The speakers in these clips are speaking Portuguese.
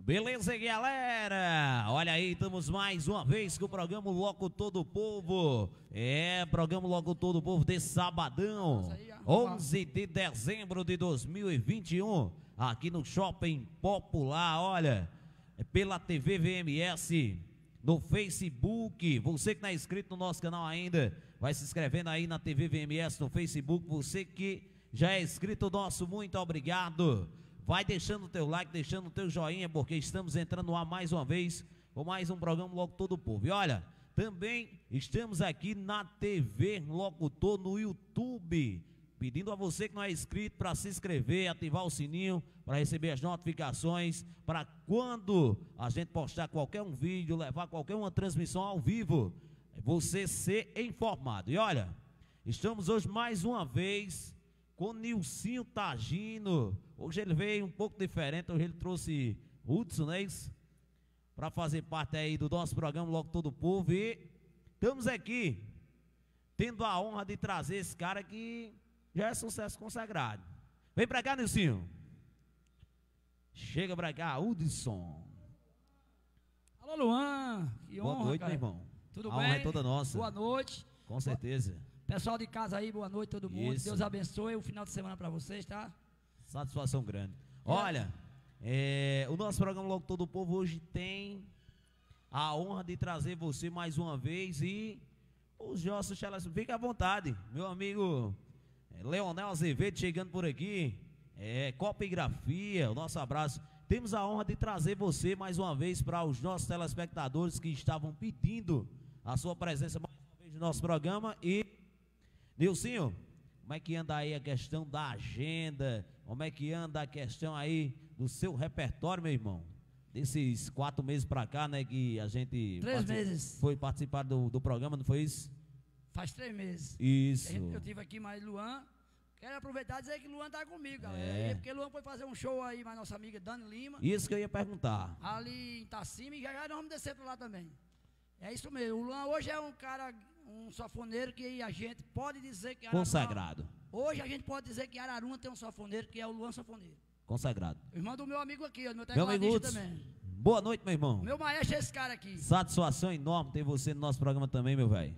Beleza, galera? Olha aí, estamos mais uma vez com o programa Locutor do Povo. Programa Locutor do Povo de sabadão, 11 de dezembro de 2021, aqui no Shopping Popular. Olha, pela TV VMS, no Facebook. Você que não é inscrito no nosso canal ainda, vai se inscrevendo aí na TV VMS no Facebook. Você que já é inscrito nosso, muito obrigado. Vai deixando o teu like, deixando o teu joinha, porque estamos entrando no ar mais uma vez com mais um programa Locutor do Povo. E olha, também estamos aqui na TV Locutor no YouTube, pedindo a você que não é inscrito para se inscrever, ativar o sininho para receber as notificações, para quando a gente postar qualquer um vídeo, levar qualquer uma transmissão ao vivo, você ser informado. E olha, estamos hoje mais uma vez com Nilcinho Tagino. Hoje ele veio um pouco diferente, hoje ele trouxe Hudson, né, para fazer parte aí do nosso programa Locutor do Povo. E estamos aqui tendo a honra de trazer esse cara que já é sucesso consagrado. Vem pra cá, Nilcinho. Chega pra cá, Hudson. Alô, Luan. Que honra, boa noite, cara. meu irmão. Tudo a bem? honra é toda nossa. Boa noite. Com certeza. Pessoal de casa aí, boa noite todo mundo. Isso. Deus abençoe o final de semana pra vocês, tá? Satisfação grande. Olha, o nosso programa Locutor do Povo hoje tem a honra de trazer você mais uma vez e os nossos telespectadores. Fique à vontade, meu amigo Leonel Azevedo chegando por aqui. Copigrafia, o nosso abraço. Temos a honra de trazer você mais uma vez para os nossos telespectadores que estavam pedindo a sua presença mais uma vez no nosso programa. E Nilcinho, como é que anda aí a questão da agenda? Como é que anda a questão aí do seu repertório, meu irmão? Desses 4 meses pra cá, né, que a gente 3 meses. foi participar do programa, não foi isso? Faz 3 meses. Isso. Eu tive aqui mais Luan. Quero aproveitar e dizer que Luan tá comigo, galera. Porque Luan foi fazer um show aí, mas nossa amiga Dani Lima. Isso que eu ia perguntar. Ali em Itacima, e já nós vamos descer pra lá também. É isso mesmo. O Luan hoje é um cara, um sanfoneiro que a gente pode dizer que Consagrado. Hoje a gente pode dizer que Araruna tem um sanfoneiro, que é o Luan Sanfoneiro. Consagrado. Irmão do meu amigo aqui, ó, do meu Meu amigo tecladista Hudson, também. boa noite, meu irmão. Meu maestro é esse cara aqui. Satisfação enorme ter você no nosso programa também, meu velho.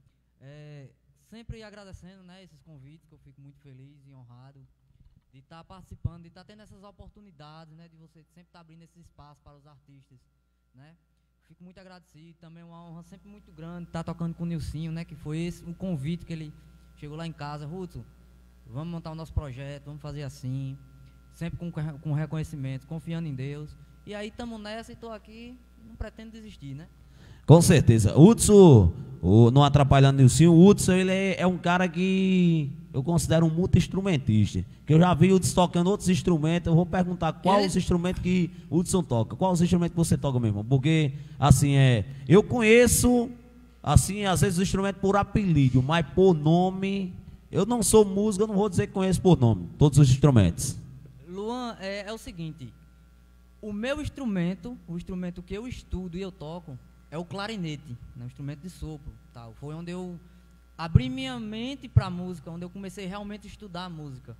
Sempre agradecendo, né, esses convites, que eu fico muito feliz e honrado de estar participando, de estar tendo essas oportunidades, né, de você sempre estar abrindo esse espaço para os artistas, né. Fico muito agradecido, também é uma honra sempre muito grande estar tocando com o Nilcinho, né, que foi esse o convite que ele chegou lá em casa. Hudson, vamos montar o nosso projeto, vamos fazer assim, sempre com reconhecimento, confiando em Deus. E aí estamos nessa e estou aqui, não pretendo desistir, né. Com certeza. Hudson, não atrapalhando o Nilcinho, o Hudson, ele é um cara que eu considero um multi-instrumentista. Que eu já vi o Hudson tocando outros instrumentos. Eu vou perguntar qual os instrumentos que o Hudson toca. Qual os instrumentos que você toca, meu irmão? Porque, assim, eu conheço, assim, às vezes, os instrumentos por apelido, mas por nome, eu não sou músico, eu não vou dizer que conheço por nome, todos os instrumentos. Luan, é o seguinte, o meu instrumento, o instrumento que eu estudo e eu toco, é o clarinete, né, um instrumento de sopro, tal. Foi onde eu abri minha mente para a música, onde eu comecei realmente a estudar a música.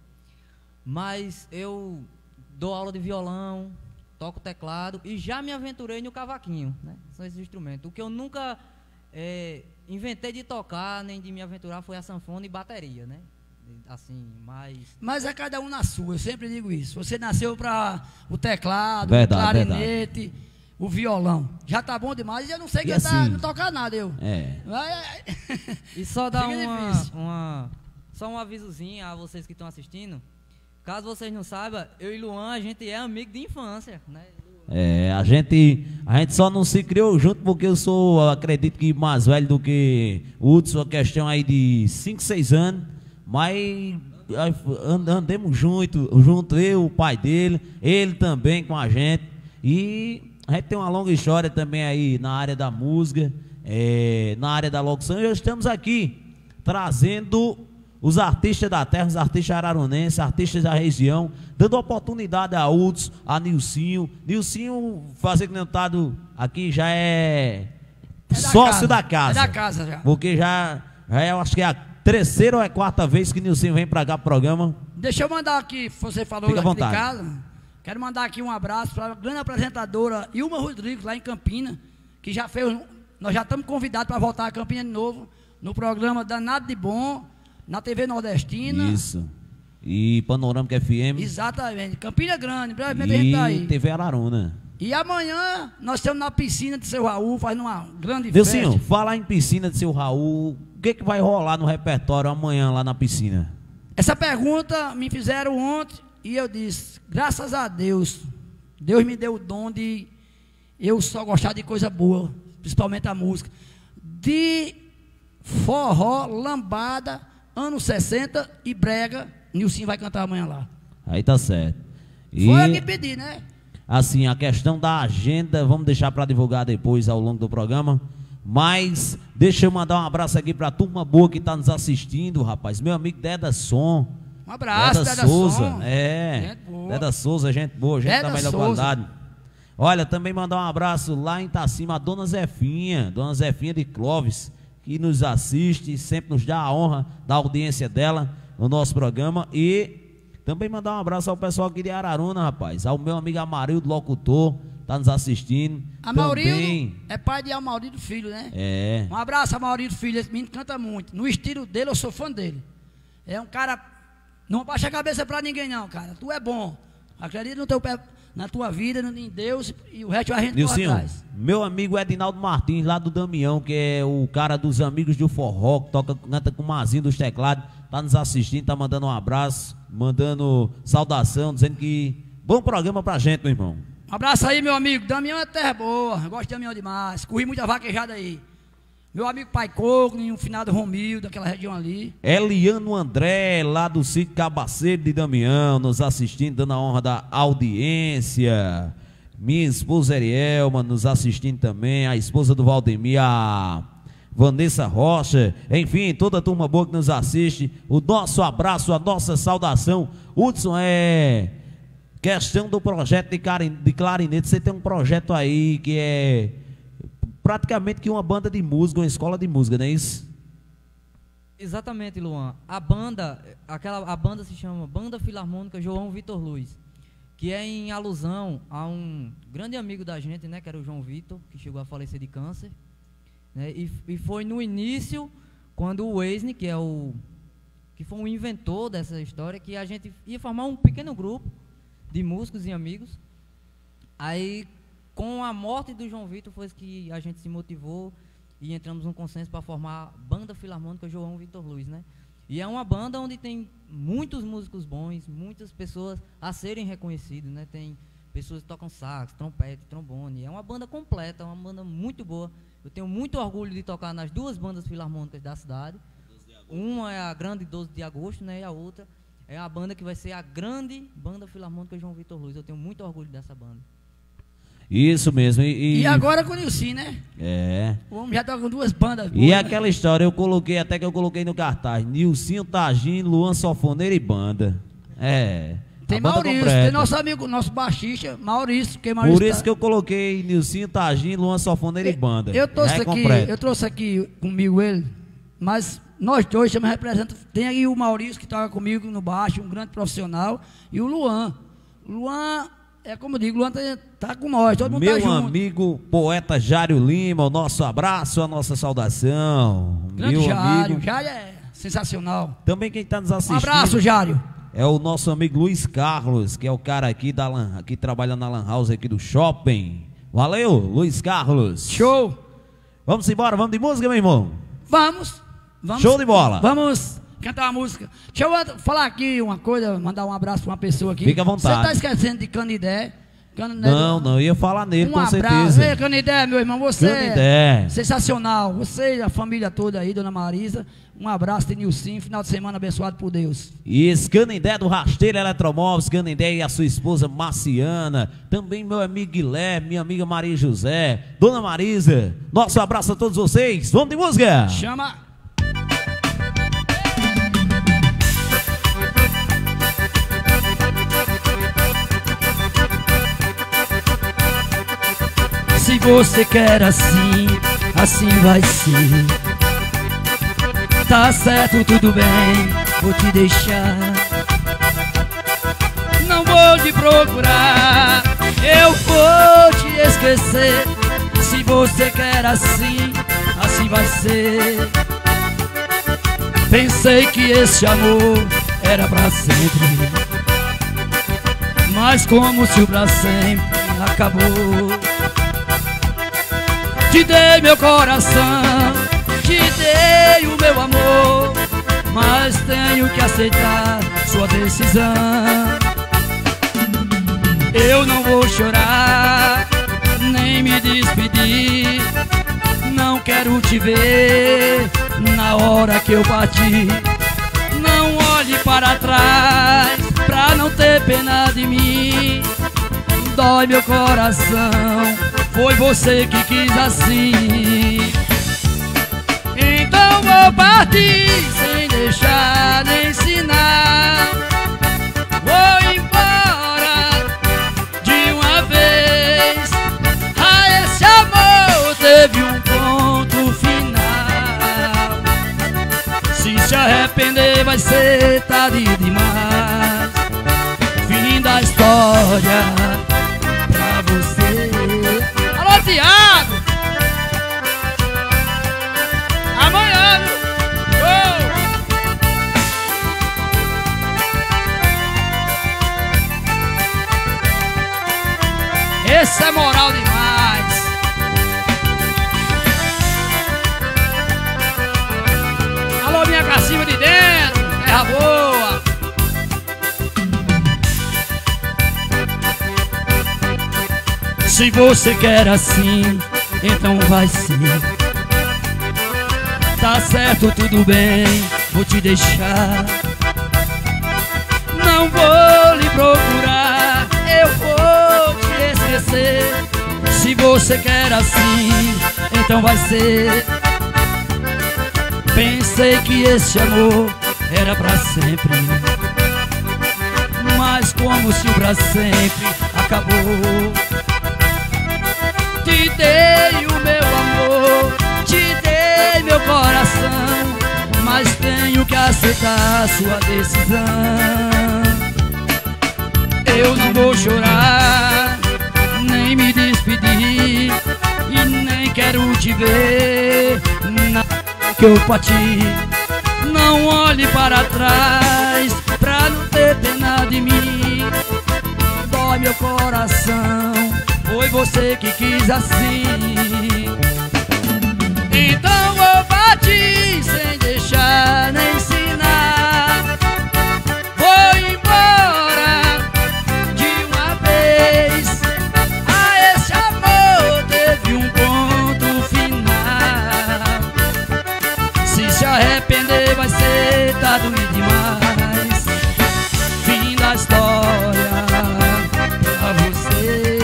Mas eu dou aula de violão, toco teclado e já me aventurei no cavaquinho, né? São esses instrumentos. O que eu nunca inventei de tocar, nem de me aventurar, foi a sanfona e bateria, né? Assim, mas é cada um na sua, eu sempre digo isso. Você nasceu para o teclado, Verdade, o clarinete, o violão. Já tá bom demais, eu não sei que assim, não tocar nada, eu. E só dar Fica um avisozinho a vocês que estão assistindo. Caso vocês não saibam, eu e Luan, a gente é amigo de infância, né? A gente só não se criou junto porque eu acredito que mais velho do que o Hudson, a questão aí de 5, 6 anos, mas andemos junto, eu, o pai dele, ele também com a gente, e a gente tem uma longa história também aí na área da música, na área da locução, e hoje estamos aqui trazendo os artistas da terra, os artistas ararunenses, artistas da região, dando oportunidade a Hudson, a Nilcinho. Nilcinho, fazer conectado aqui, já é sócio da casa. É da casa já. Porque já eu acho que é a 3ª ou 4ª vez que Nilcinho vem pra cá pro programa. Deixa eu mandar aqui, você falou Fica à aqui de vontade. casa. Quero mandar aqui um abraço para a grande apresentadora Ilma Rodrigues, lá em Campina, que já fez. Nós já estamos convidados para voltar a Campina de novo, no programa Danado de Bom, na TV Nordestina. Isso. E Panorâmica FM. Exatamente. Campina Grande, brevemente a gente tá aí. E TV Araruna. E amanhã nós estamos na piscina de Seu Raul, fazendo uma grande Delcinho, festa. falar em piscina de Seu Raul, o que vai rolar no repertório amanhã lá na piscina? Essa pergunta me fizeram ontem e eu disse, graças a Deus, Deus me deu o dom de eu só gostar de coisa boa, principalmente a música. De forró, lambada, anos 60 e brega, Nilcinho vai cantar amanhã lá. Aí tá certo. E, foi eu que pedi, né? assim, a questão da agenda, vamos deixar para divulgar depois ao longo do programa. Mas deixa eu mandar um abraço aqui pra turma boa que tá nos assistindo, rapaz. Meu amigo Deda Som. Um abraço, Deda Souza. Som. É. Gente boa. Deda Souza, gente boa, gente Deda da melhor Souza. qualidade. Olha, também mandar um abraço lá em Itacima, a Dona Zefinha de Clóvis, que nos assiste, sempre nos dá a honra da audiência dela no nosso programa. E também mandar um abraço ao pessoal aqui de Araruna, rapaz. Ao meu amigo Amarildo, locutor, tá nos assistindo. Amarildo também é pai de Amarildo Filho, né? É. Um abraço a Amarildo Filho, esse menino canta muito. No estilo dele, eu sou fã dele. É um cara, não baixa a cabeça pra ninguém não, cara. Tu é bom. Acredita no teu pé, na tua vida, em Deus, e o resto a gente corre atrás. Meu amigo Edinaldo Martins, lá do Damião, que é o cara dos Amigos do Forró, que canta com o Mazinho dos teclados, tá nos assistindo, tá mandando um abraço, mandando saudação, dizendo que bom programa pra gente, meu irmão. Um abraço aí, meu amigo. Damião é terra boa. Eu gosto de Damião demais. Corri muita vaquejada aí. Meu amigo Pai Coco, no finado Romildo, daquela região ali. Eliano André, lá do sítio Cabaceiro de Damião, nos assistindo, dando a honra da audiência. Minha esposa Arielma nos assistindo também. A esposa do Valdemir, a Vanessa Rocha. Enfim, toda a turma boa que nos assiste. O nosso abraço, a nossa saudação. Hudson, questão do projeto de clarinete. Você tem um projeto aí que é praticamente que uma banda de música, uma escola de música, não é isso? Exatamente, Luan. A banda se chama Banda Filarmônica João Vitor Luz, que é em alusão a um grande amigo da gente, né, que era o João Vitor, que chegou a falecer de câncer, né, e foi no início, quando o Weisne, que foi um inventor dessa história, que a gente ia formar um pequeno grupo de músicos e amigos. Aí, com a morte do João Vitor, foi que a gente se motivou e entramos num consenso para formar a Banda Filarmônica João Vitor Luz, né? E é uma banda onde tem muitos músicos bons, muitas pessoas a serem reconhecidas, né? Tem pessoas que tocam sax, trompete, trombone. É uma banda completa, uma banda muito boa. Eu tenho muito orgulho de tocar nas duas bandas filarmônicas da cidade. Uma é a Grande 12 de Agosto, né? E a outra é a banda que vai ser a Grande Banda Filarmônica João Vitor Luz. Eu tenho muito orgulho dessa banda. Isso mesmo. E agora com o Nilcinho, né? É. O homem já tá com duas bandas. E aquela história, eu coloquei no cartaz, Nilcinho, Tagino, Luan Sofoneiro e banda. É. Tem Maurício, tem nosso amigo, nosso baixista, Maurício. Por isso que eu coloquei Nilcinho, Tagino, Luan Sofoneiro e banda. Eu trouxe aqui comigo ele, mas nós dois estamos representando. Tem aí o Maurício que toca comigo no baixo, um grande profissional, e o Luan. Luan, como eu digo, o Luan tá com nós, todo mundo tá junto. Meu amigo poeta Jário Lima, o nosso abraço, a nossa saudação. Grande Jário, Jário é sensacional. Também quem está nos assistindo. Um abraço, Jário. É o nosso amigo Luiz Carlos, que é o cara aqui que trabalha na Lan House aqui do shopping. Valeu, Luiz Carlos. Show. Vamos embora, vamos de música, meu irmão? Vamos. Show de bola. Vamos cantar uma música. Deixa eu falar aqui uma coisa, mandar um abraço para uma pessoa aqui. Fica à vontade. Você está esquecendo de Canidé? Não, eu ia falar nele, com certeza. Um abraço. Ei, Canidé, meu irmão, você Canidé. É sensacional. Você e a família toda aí, dona Marisa. Um abraço de Nilcinho, final de semana abençoado por Deus. E Canidé do Rasteiro Eletromóveis, Canidé e a sua esposa Marciana. Também meu amigo Guilherme, minha amiga Maria José, dona Marisa. Nosso abraço a todos vocês. Vamos de música. Chama. Se você quer assim, assim vai ser. Tá certo, tudo bem, vou te deixar. não vou te procurar, eu vou te esquecer. Se você quer assim, assim vai ser. Pensei que esse amor era pra sempre, mas como se o pra sempre acabou. Te dei meu coração, te dei o meu amor, mas tenho que aceitar sua decisão. Eu não vou chorar, nem me despedir. Não quero te ver na hora que eu partir. Não olhe para trás pra não ter pena de mim. Dói meu coração, foi você que quis assim. Então vou partir sem deixar nem sinal. Vou embora de uma vez. Ah, esse amor teve um ponto final. Se arrepender vai ser tarde demais. Fim da história pra você. Alô, Tiago! Amanhã, esse é moral demais. Alô, minha cacimba de dentro, terra boa. Se você quer assim, então vai ser. Tá certo, tudo bem, vou te deixar. Não vou lhe procurar, eu vou te esquecer. Se você quer assim, então vai ser. Pensei que esse amor era pra sempre, mas como se o pra sempre acabou. Te dei o meu amor, te dei meu coração, mas tenho que aceitar a sua decisão. Eu não vou chorar, nem me despedir, e nem quero te ver na que eu parti. Não olhe para trás pra não ter pena de mim. Dói meu coração, foi você que quis assim. Então vou partir sem deixar nem sinal. Vou embora de uma vez. Ah, esse amor teve um ponto final. Se arrepender vai ser tarde demais. Fim da história pra você.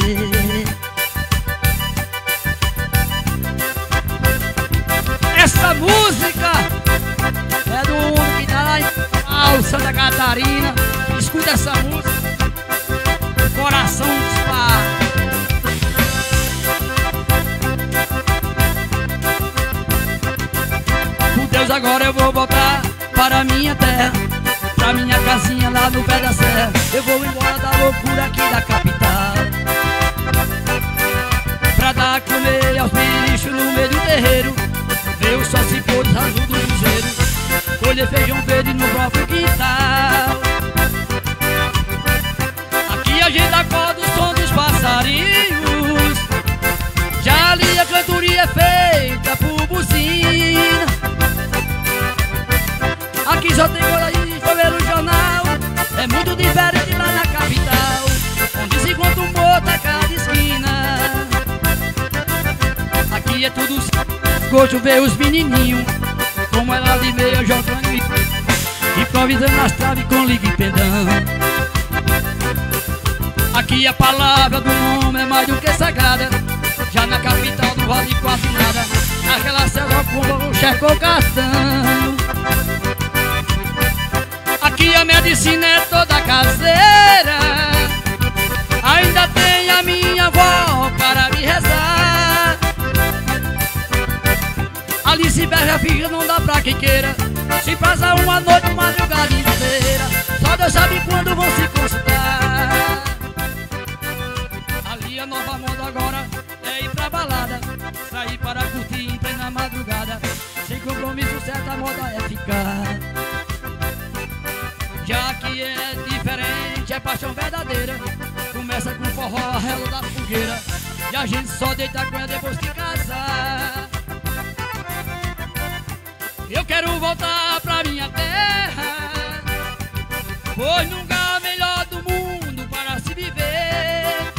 Essa música é do homem que tá lá em Santa Catarina. Escuta essa música, o coração dispara. Por Deus, agora eu vou voltar para minha terra, pra minha casinha lá no pé da serra. Eu vou embora da loucura aqui da capital, pra dar a comer aos bichos no meio do terreiro. Ver o sol se pôr azul do cruzeiro, colher feijão verde no próprio quintal. Aqui a gente acorda o som dos passarinhos, já ali a cantoria é feita por buzina. Aqui só tem coisa de pelo jornal, é muito diferente lá na capital, onde se encontra um morto a cada esquina. Aqui é tudo gosto ver os menininhos, como ela de meia jogando e improvisando as traves com liga e pedão. Aqui a palavra do homem é mais do que sagrada, já na capital não vale quase nada. Aquela selva com o cheque ou cartão. Aqui a medicina é toda caseira, ainda tem a minha avó para me rezar. Ali se berra a filha, não dá pra quem queira, Se passa uma noite, uma madrugada inteira, só Deus sabe quando vão se consultar. Ali a nova moda agora é ir pra balada, sair para curtir em plena madrugada. Sem compromisso, certa moda é ficar. Já que é diferente, é paixão verdadeira. Começa com forró, relo da fogueira, e a gente só deita com ela depois que casar. Eu quero voltar pra minha terra, pois num lugar melhor do mundo para se viver.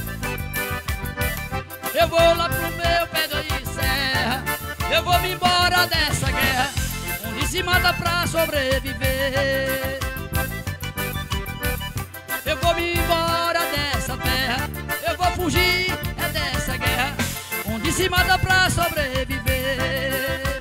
Eu vou lá pro meu pé de serra, eu vou me embora dessa guerra, onde se mata pra sobreviver. Eu vou me embora dessa terra, eu vou fugir dessa guerra, onde se mata pra sobreviver.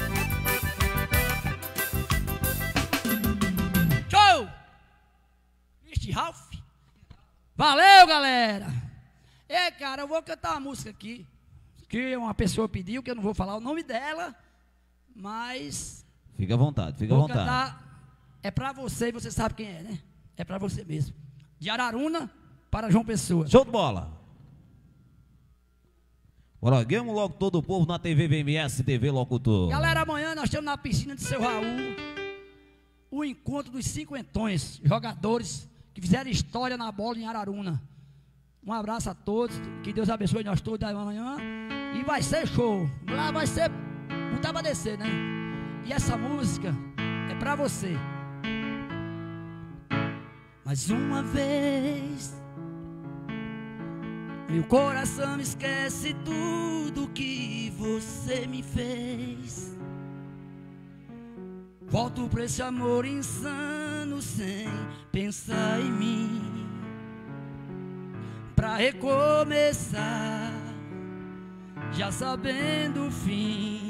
Show! Christy Ralph. Valeu, galera! É, cara, eu vou cantar uma música aqui, que uma pessoa pediu, que eu não vou falar o nome dela, mas... Fica à vontade, fica à vontade. Vou cantar, é pra você, e você sabe quem é, né? É pra você mesmo. De Araruna para João Pessoa. Show de bola! Programa logo todo o povo na TV VMS, TV Locutor. Galera, amanhã nós estamos na piscina de Seu Raul, o encontro dos cinquentões, jogadores que fizeram história na bola em Araruna. Um abraço a todos, que Deus abençoe nós todos amanhã. E vai ser show, lá vai ser, não tá pra descer, né? E essa música é pra você. Mais uma vez, meu coração esquece tudo que você me fez. Volto pra esse amor insano sem pensar em mim, pra recomeçar, já sabendo o fim.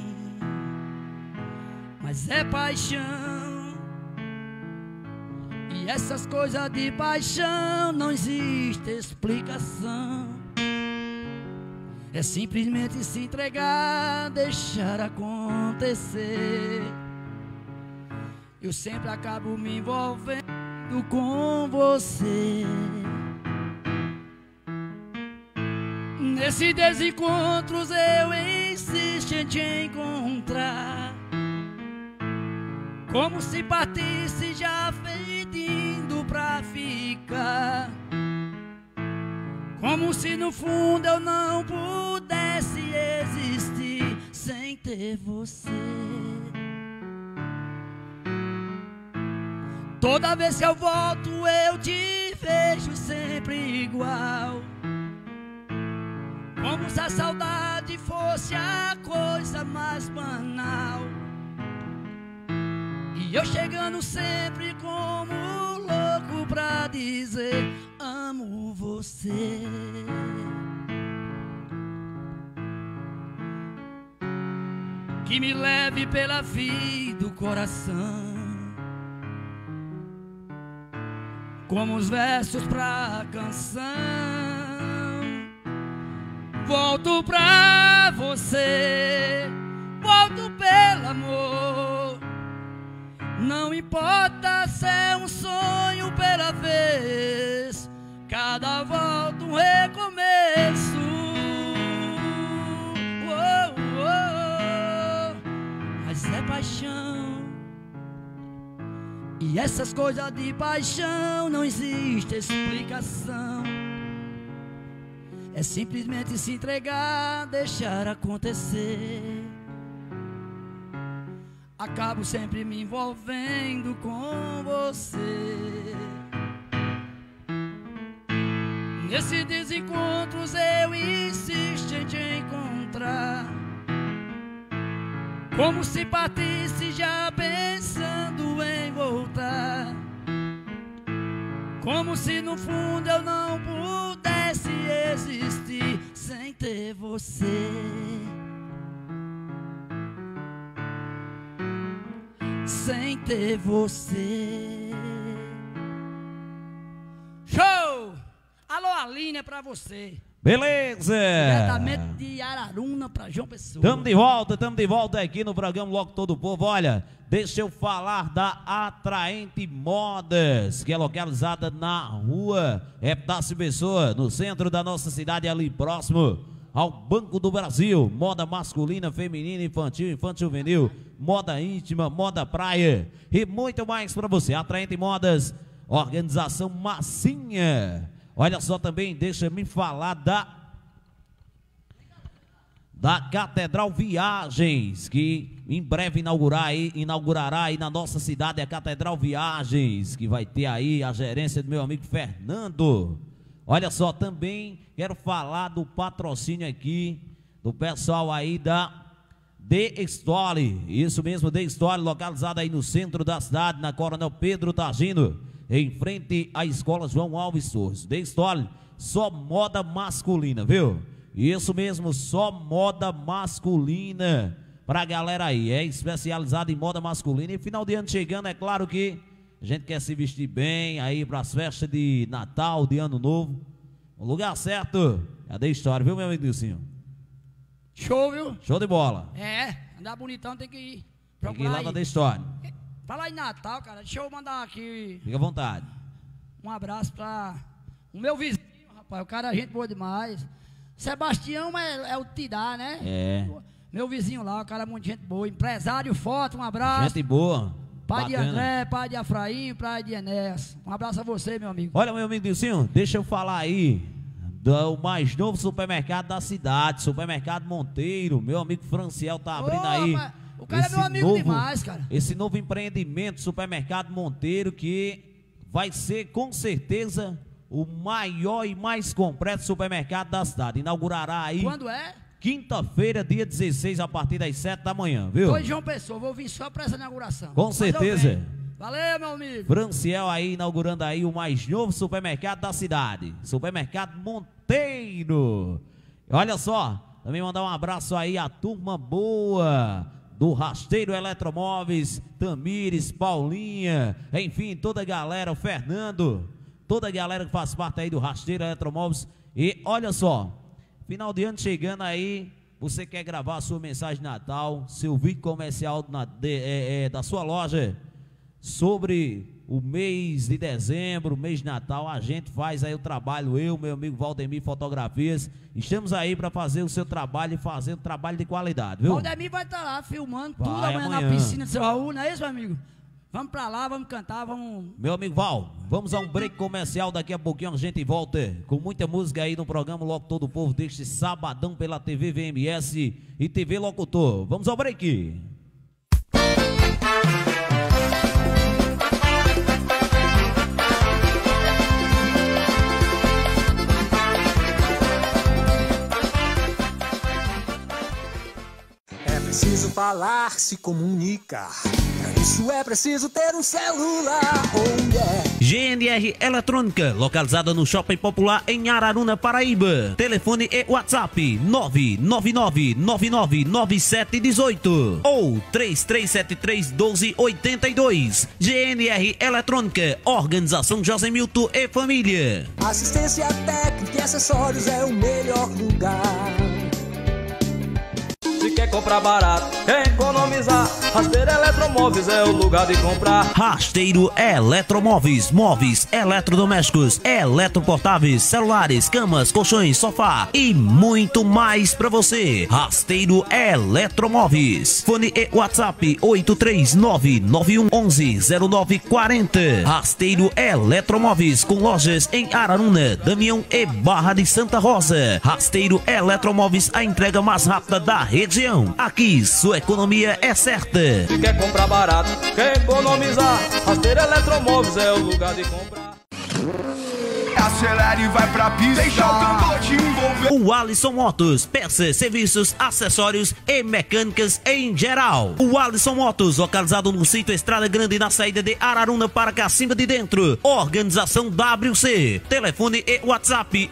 Mas é paixão, e essas coisas de paixão não existe explicação. É simplesmente se entregar, deixar acontecer. Eu sempre acabo me envolvendo com você. Nesses desencontros eu insisto em te encontrar, como se partisse já pedindo pra ficar, como se no fundo eu não pudesse existir sem ter você. Toda vez que eu volto eu te vejo sempre igual, como se a saudade fosse a coisa mais banal. E eu chegando sempre como louco pra dizer amo você. Que me leve pela vida o coração, como os versos pra canção. Volto pra você, volto pelo amor. Não importa se é um sonho pela vez, cada volta um recomeço. Oh, oh, oh. Mas é paixão, e essas coisas de paixão não existe explicação. É simplesmente se entregar, deixar acontecer. Acabo sempre me envolvendo com você. Nesses desencontros eu insisto em te encontrar, como se partisse já pensando em voltar, como se no fundo eu não pudesse existir sem ter você. Sem ter você. Show! Alô, Aline. Marina é pra você. Beleza! Diretamente de Araruna pra João Pessoa. Tamo de volta aqui no programa Logo Todo Povo. Olha, deixa eu falar da Atraente Modas, que é localizada na rua Epitácio Pessoa, no centro da nossa cidade, ali próximo ao Banco do Brasil. Moda masculina, feminina, infantil, infanto-juvenil, moda íntima, moda praia e muito mais para você. Atraente Modas, organização massinha. Olha só também, deixa-me falar da Catedral Viagens, que em breve inaugurará aí na nossa cidade a Catedral Viagens, que vai ter aí a gerência do meu amigo Fernando. Olha só, também quero falar do patrocínio aqui, do pessoal aí da The Store, isso mesmo, The Store, localizada aí no centro da cidade, na Coronel Pedro Targino, em frente à Escola João Alves Torres. The Store, só moda masculina, viu? Isso mesmo, só moda masculina pra galera aí, é especializado em moda masculina. E final de ano chegando, é claro que a gente quer se vestir bem aí pras festas de Natal, de Ano Novo. O lugar certo é a The Store, viu, meu amigo Dilcinho? Show, viu? Show de bola. É, andar bonitão tem que ir. Tem que ir lá na The Store. Falar em Natal, cara, deixa eu mandar aqui Fica à vontade. um abraço pra o meu vizinho, rapaz, o cara é gente boa demais. Sebastião é o Tidá, né? É. Meu vizinho lá, o cara é muito gente boa, empresário forte, um abraço. Gente boa. Pai Bacana. de André, pai de Afraim, pai de Enéas. Um abraço a você, meu amigo. Olha, meu amigo Dilcinho, deixa eu falar aí do mais novo supermercado da cidade, Supermercado Monteiro. Meu amigo Franciel tá abrindo aí. Rapaz, o cara é meu amigo demais, cara. Esse novo empreendimento, Supermercado Monteiro, que vai ser com certeza o maior e mais completo supermercado da cidade. Inaugurará aí. Quando é? Quinta-feira, dia 16, a partir das 7 da manhã, viu? Tô em João Pessoa, vou vir só pra essa inauguração. Com certeza. Valeu, meu amigo. Franciel aí inaugurando aí o mais novo supermercado da cidade, Supermercado Monteiro. Olha só, também mandar um abraço aí à turma boa do Rasteiro Eletromóveis, Tamires, Paulinha, enfim, toda a galera, o Fernando, toda a galera que faz parte aí do Rasteiro Eletromóveis. E olha só, final de ano chegando aí, você quer gravar a sua mensagem de Natal, seu vídeo comercial da sua loja sobre o mês de dezembro, mês de Natal, a gente faz aí o trabalho, eu, meu amigo Valdemir Fotografias, estamos aí para fazer o seu trabalho e fazer um trabalho de qualidade, viu? Valdemir vai estar lá filmando tudo Vai amanhã na piscina do seu Raul, não é isso, meu amigo? Vamos pra lá, vamos cantar, vamos... Meu amigo Val, vamos a um break comercial, daqui a pouquinho a gente volta com muita música aí no programa Logo Todo o Povo deste sabadão pela TV VMS e TV Locutor. Vamos ao break. É preciso falar, se comunicar. Pra isso é preciso ter um celular. Oh yeah. GNR Eletrônica, localizada no Shopping Popular em Araruna, Paraíba. Telefone e WhatsApp 999999718 ou 33731282. GNR Eletrônica, Organização José Milton e Família. Assistência técnica e acessórios é o melhor lugar. Se quer comprar barato, quer economizar, Rasteiro Eletromóveis é o lugar de comprar. Rasteiro Eletromóveis, móveis, eletrodomésticos, eletroportáveis, celulares, camas, colchões, sofá e muito mais pra você. Rasteiro Eletromóveis. Fone e WhatsApp 83991110940. Rasteiro Eletromóveis, com lojas em Araruna, Damião e Barra de Santa Rosa. Rasteiro Eletromóveis, a entrega mais rápida da região. Aqui sua economia é certa. Se quer comprar barato, quer economizar, Rasteiro Eletromóveis é o lugar de comprar. Acelera e vai pra pista. Deixa o tambor te envolver. O Alisson Motos, peças, serviços, acessórios e mecânicas em geral. O Alisson Motos, localizado no sítio Estrada Grande, na saída de Araruna para Cacimba de Dentro. Organização WC. Telefone e WhatsApp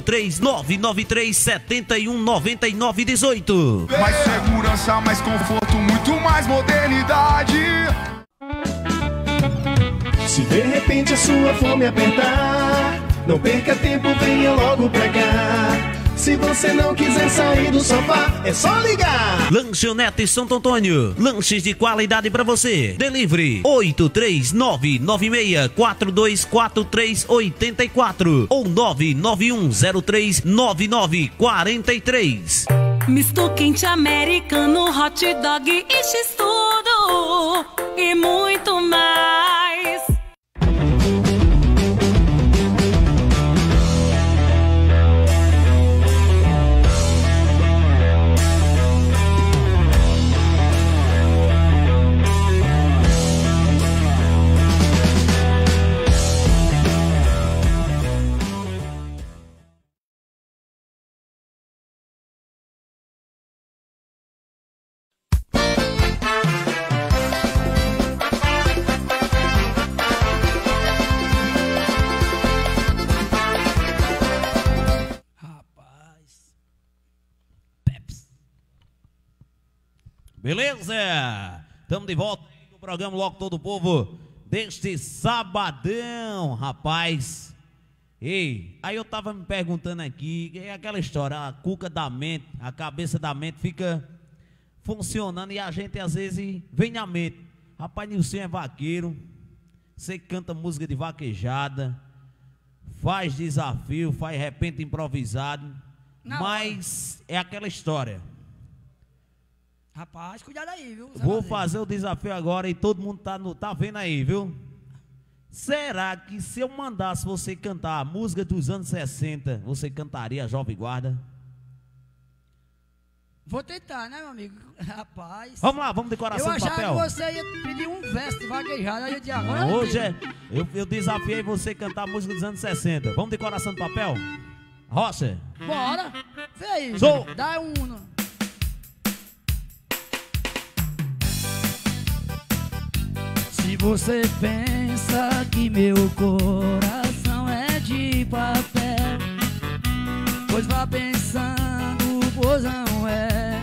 83993719918. Mais segurança, mais conforto, muito mais modernidade. Se de repente a sua fome apertar, Não perca tempo, venha logo pra cá. Se você não quiser sair do sofá, é só ligar. Lanchonete Santo Antônio, lanches de qualidade pra você. Delivery 83996424384 ou 991039943. Misto quente americano, hot dog e x-tudo e muito mais. Beleza? Estamos de volta no programa Logo Todo Povo deste sabadão, rapaz. Ei, aí eu tava me perguntando aqui, é aquela história, a cuca da mente, a cabeça da mente fica funcionando e a gente às vezes vem na mente. Rapaz, Nilson é vaqueiro, você canta música de vaquejada, faz desafio, faz repente improvisado, mas é aquela história. Rapaz, cuidado aí, viu? Vou fazer o desafio agora e todo mundo tá vendo aí, viu? Será que se eu mandasse você cantar a música dos anos 60, você cantaria a Jovem Guarda? Vou tentar, né, meu amigo? Rapaz. Vamos lá, vamos de coração do papel. Eu achava que você ia pedir um verso de vaquejada, aí eu disse agora. Não, hoje eu desafiei você cantar a música dos anos 60. Vamos de coração do papel? Rocha. Bora. Vê aí. Sou. Dá um. Se você pensa que meu coração é de papel, pois vá pensando, pois não é.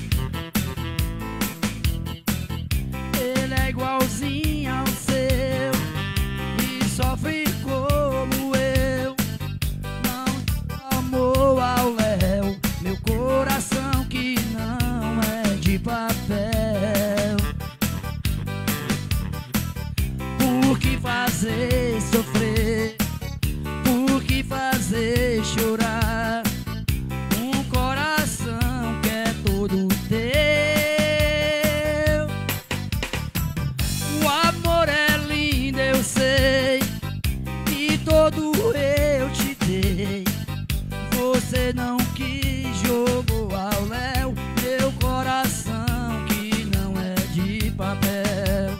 Ele é igualzinho ao seu e sofre como eu. Não amou ao léu, meu coração que não é de papel. Por que fazer sofrer? Por que fazer chorar? Um coração que é todo teu. O amor é lindo, eu sei, e todo eu te dei. Você não quis, jogou ao léu meu coração que não é de papel.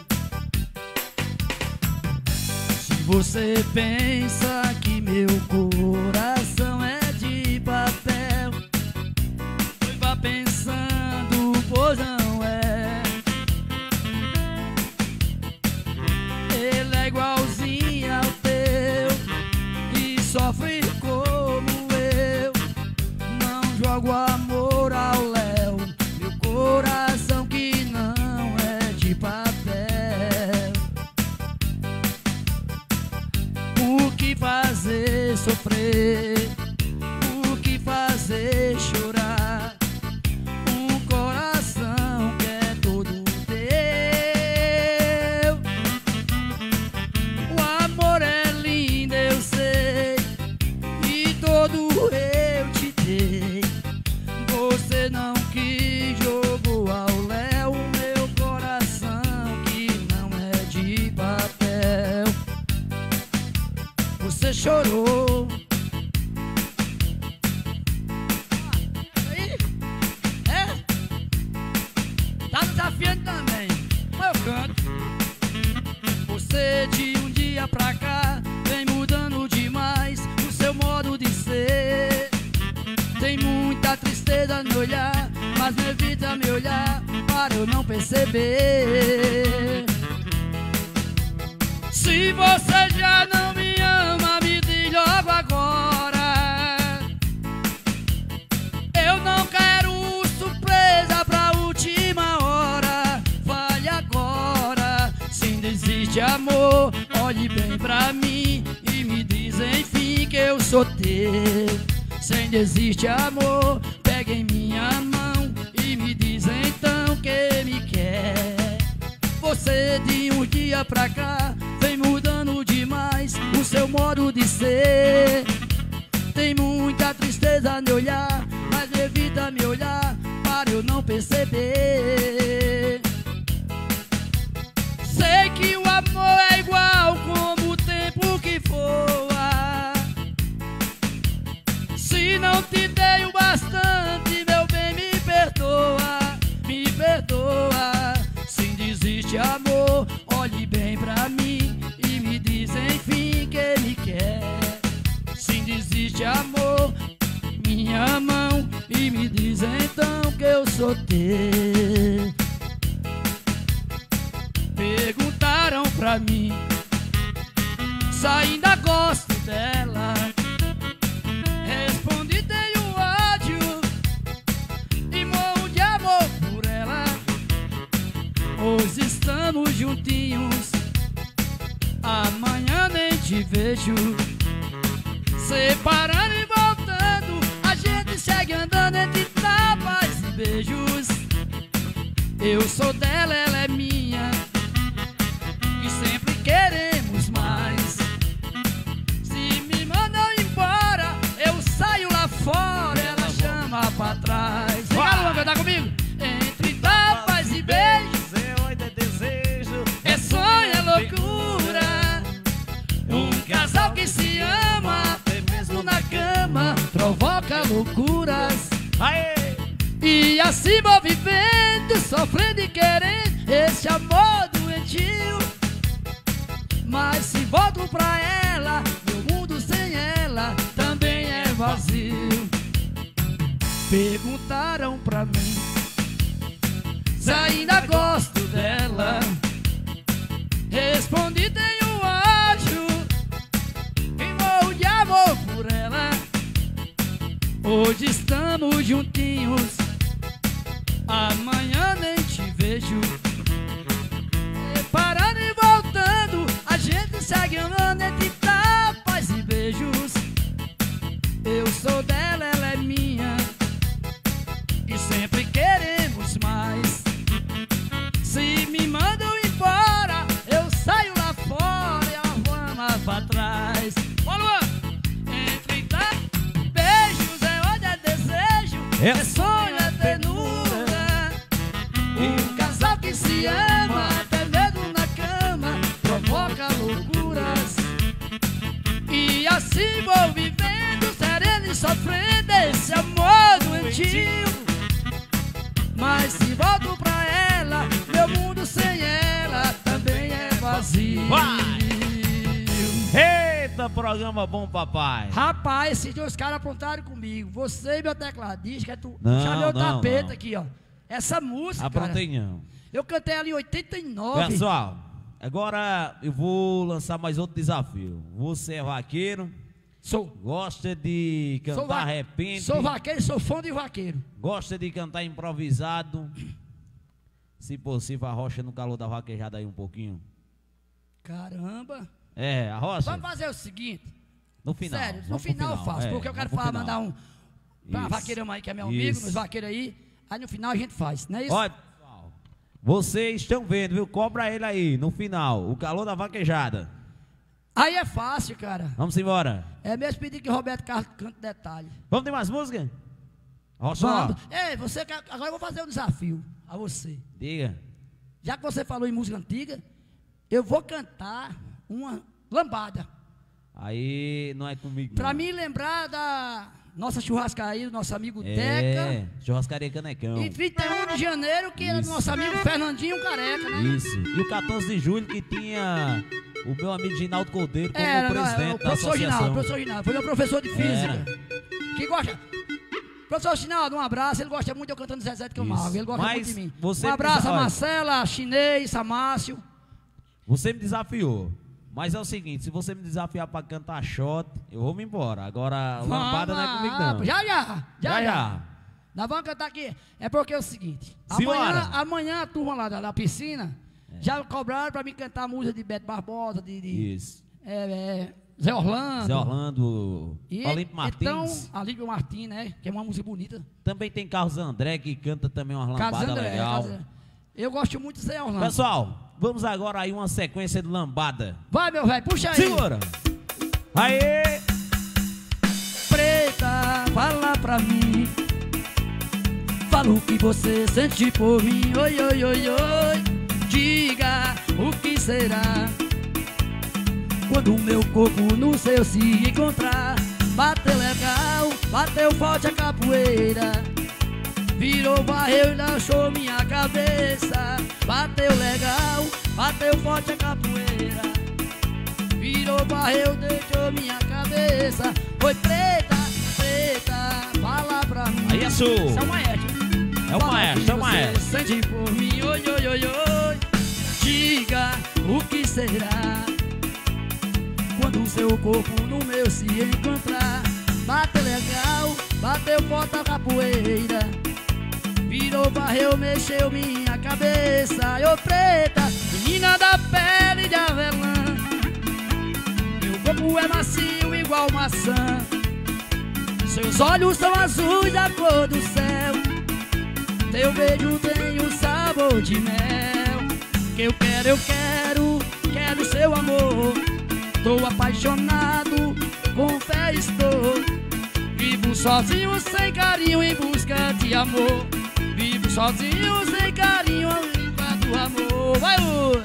Você pensa que meu coração é de papel, pois vá pensando, pois não é. Ele é igualzinho ao teu e sofre como eu. Não jogo amor ao léu, meu coração que não é de papel. Por que fazer sofrer? Por que fazer chorar? Um coração que é todo teu. O amor é lindo, eu sei, e todo eu te dei. Você não quis, jogou ao léu meu coração que não é de papel. Você chorou. É? Tá desafiando também. Mas eu canto. Você de um dia pra cá vem mudando demais o seu modo de ser. Tem muita tristeza no olhar, mas me evita me olhar para eu não perceber. Se você já não me ama, me diz logo agora. Eu não quero surpresa pra última hora. Fale agora, se desiste amor, olhe bem pra mim e me diz enfim que eu sou teu. Sem desiste, amor, pega em minha mão e me diz então que me quer. Você de um dia pra cá vem mudando demais o seu modo de ser. Tem muita tristeza no olhar, mas evita me olhar para eu não perceber. Sei que o amor é igual como o tempo que voa. Se não te dei o bastante, meu bem, me perdoa, me perdoa. Sim, desiste, amor, olhe bem pra mim e me diz enfim que me quer. Sim, desiste, amor, minha mão e me diz então que eu sou teu. Perguntaram pra mim se ainda gosto dela. Respondi, tenho ódio e morro de amor por ela. Hoje estamos juntinhos, amanhã nem te vejo. Separando e voltando, a gente segue andando entre tapas e beijos. Eu sou dela, ela é minha, e sempre queremos mais. Se me mandam embora, eu saio lá fora, ela chama pra trás. Vem cá, Luan, cantar comigo. Entre tapas e beijos, eu ainda desejo. é sonho, é loucura. Um casal que se ama, até mesmo na cama, provoca loucuras. Aê! E assim vou vivendo, sofrendo e querendo esse amor doentio. Mas se volto pra ela, meu mundo sem ela também é vazio. Perguntaram pra mim se ainda gosto dela. Respondi, tenho ódio e morro de amor por ela. Hoje estamos juntinhos, amanhã nem te vejo. Parando e voltando, a gente segue andando entre tapas e beijos. Eu sou dela, ela é minha, e sempre queremos mais. Se me mandam embora, eu saio lá fora e a vamos pra trás. Ô Luan! Entre tapas e beijos, é onde é desejo, é sonho, é ternura. Um casal que se ama, até mesmo na cama, provoca loucuras. E assim vou vivendo, sereno e sofrendo esse amor doentio. Mas se volto pra ela, meu mundo sem ela também é vazio. Vai! Eita, programa bom, papai. Rapaz, esses dois caras aprontaram comigo. Você e meu tecladista, que tu Não, chamei o não, tapete não. aqui, ó. Essa música, Aprontei cara, não. eu cantei ali em 89. Pessoal, agora eu vou lançar mais outro desafio. Você é vaqueiro, Sou. gosta de cantar repente, Sou vaqueiro, sou fã de vaqueiro. gosta de cantar improvisado. Se possível, arrocha no calor da vaquejada aí um pouquinho. Caramba. É, arrocha. Vamos fazer o seguinte. No final. Sério, no vamos pro final eu faço, é, porque eu quero vamos pro falar, final. mandar pra Isso. vaqueirão aí, que é meu amigo, Isso. meus vaqueiros aí. Aí no final a gente faz, não é isso? Olha, pessoal, vocês estão vendo, viu? Cobra ele aí, no final, o calor da vaquejada. Aí é fácil, cara. Vamos embora. É mesmo pedir que o Roberto Carlos cante detalhe. Vamos ter mais música? Arrocha lá. Vamos. Ei, você, agora eu vou fazer um desafio a você. Diga. Já que você falou em música antiga, eu vou cantar uma lambada. Aí não é comigo. Pra não. mim lembrar da nossa churrascaria, do nosso amigo Teca. É, churrascaria Canecão. E 31 de janeiro, que era do Isso. nosso amigo Fernandinho Careca, né? Isso. E o 14 de julho que tinha o meu amigo Ginaldo Cordeiro como Era, presidente o da professor Ginaldo, associação. professor Ginaldo. Foi meu professor de física. Que gosta. Professor Ginaldo, um abraço. Ele gosta muito de eu cantando Zezé de Camargo. Isso. Ele gosta Mas muito de mim. você Um abraço precisa- a olha. Marcela, a Chinês, a Márcio. Você me desafiou. Mas é o seguinte, se você me desafiar pra cantar shot, eu vou me embora. Agora, lambada não é comigo não. Já. Nós vamos cantar aqui. É porque é o seguinte. Simbora. Amanhã a turma lá da piscina Já cobraram pra mim cantar a música de Beto Barbosa, Isso. Zé Orlando. Zé Orlando, Olímpio Martins. Então, Olímpio Martins, né? Que é uma música bonita. Também tem Carlos André, que canta também uma Carlos lambada André, legal. Eu gosto muito de Zé Orlando. Pessoal, vamos agora aí uma sequência de lambada. Vai, meu velho, puxa aí. Segura! Aê! Preta, fala pra mim. Fala o que você sente por mim. Oi, oi, oi, oi. Diga o que será quando o meu corpo no seu se encontrar. Bateu legal, bateu forte a capoeira, virou, varreu e lançou minha cabeça. Bateu legal, bateu forte a capoeira, virou, varreu, deixou minha cabeça. Foi preta, preta, fala pra mim. Aí é sua. Isso é o maestro. É o maestro, é o maestro. Sente por mim, oi, oi, oi, oi. Diga o que será quando o seu corpo no meu se encontrar. Bateu legal, bateu forte a capoeira, virou, varreu, mexeu minha cabeça. Ô preta, menina da pele de avelã, meu corpo é macio igual maçã, seus olhos são azuis da cor do céu, teu beijo tem o sabor de mel. Que eu quero seu amor. Tô apaixonado, com fé estou. Vivo sozinho, sem carinho, em busca de amor. Vivo sozinho, sem carinho, em busca do amor. Vai, Lu!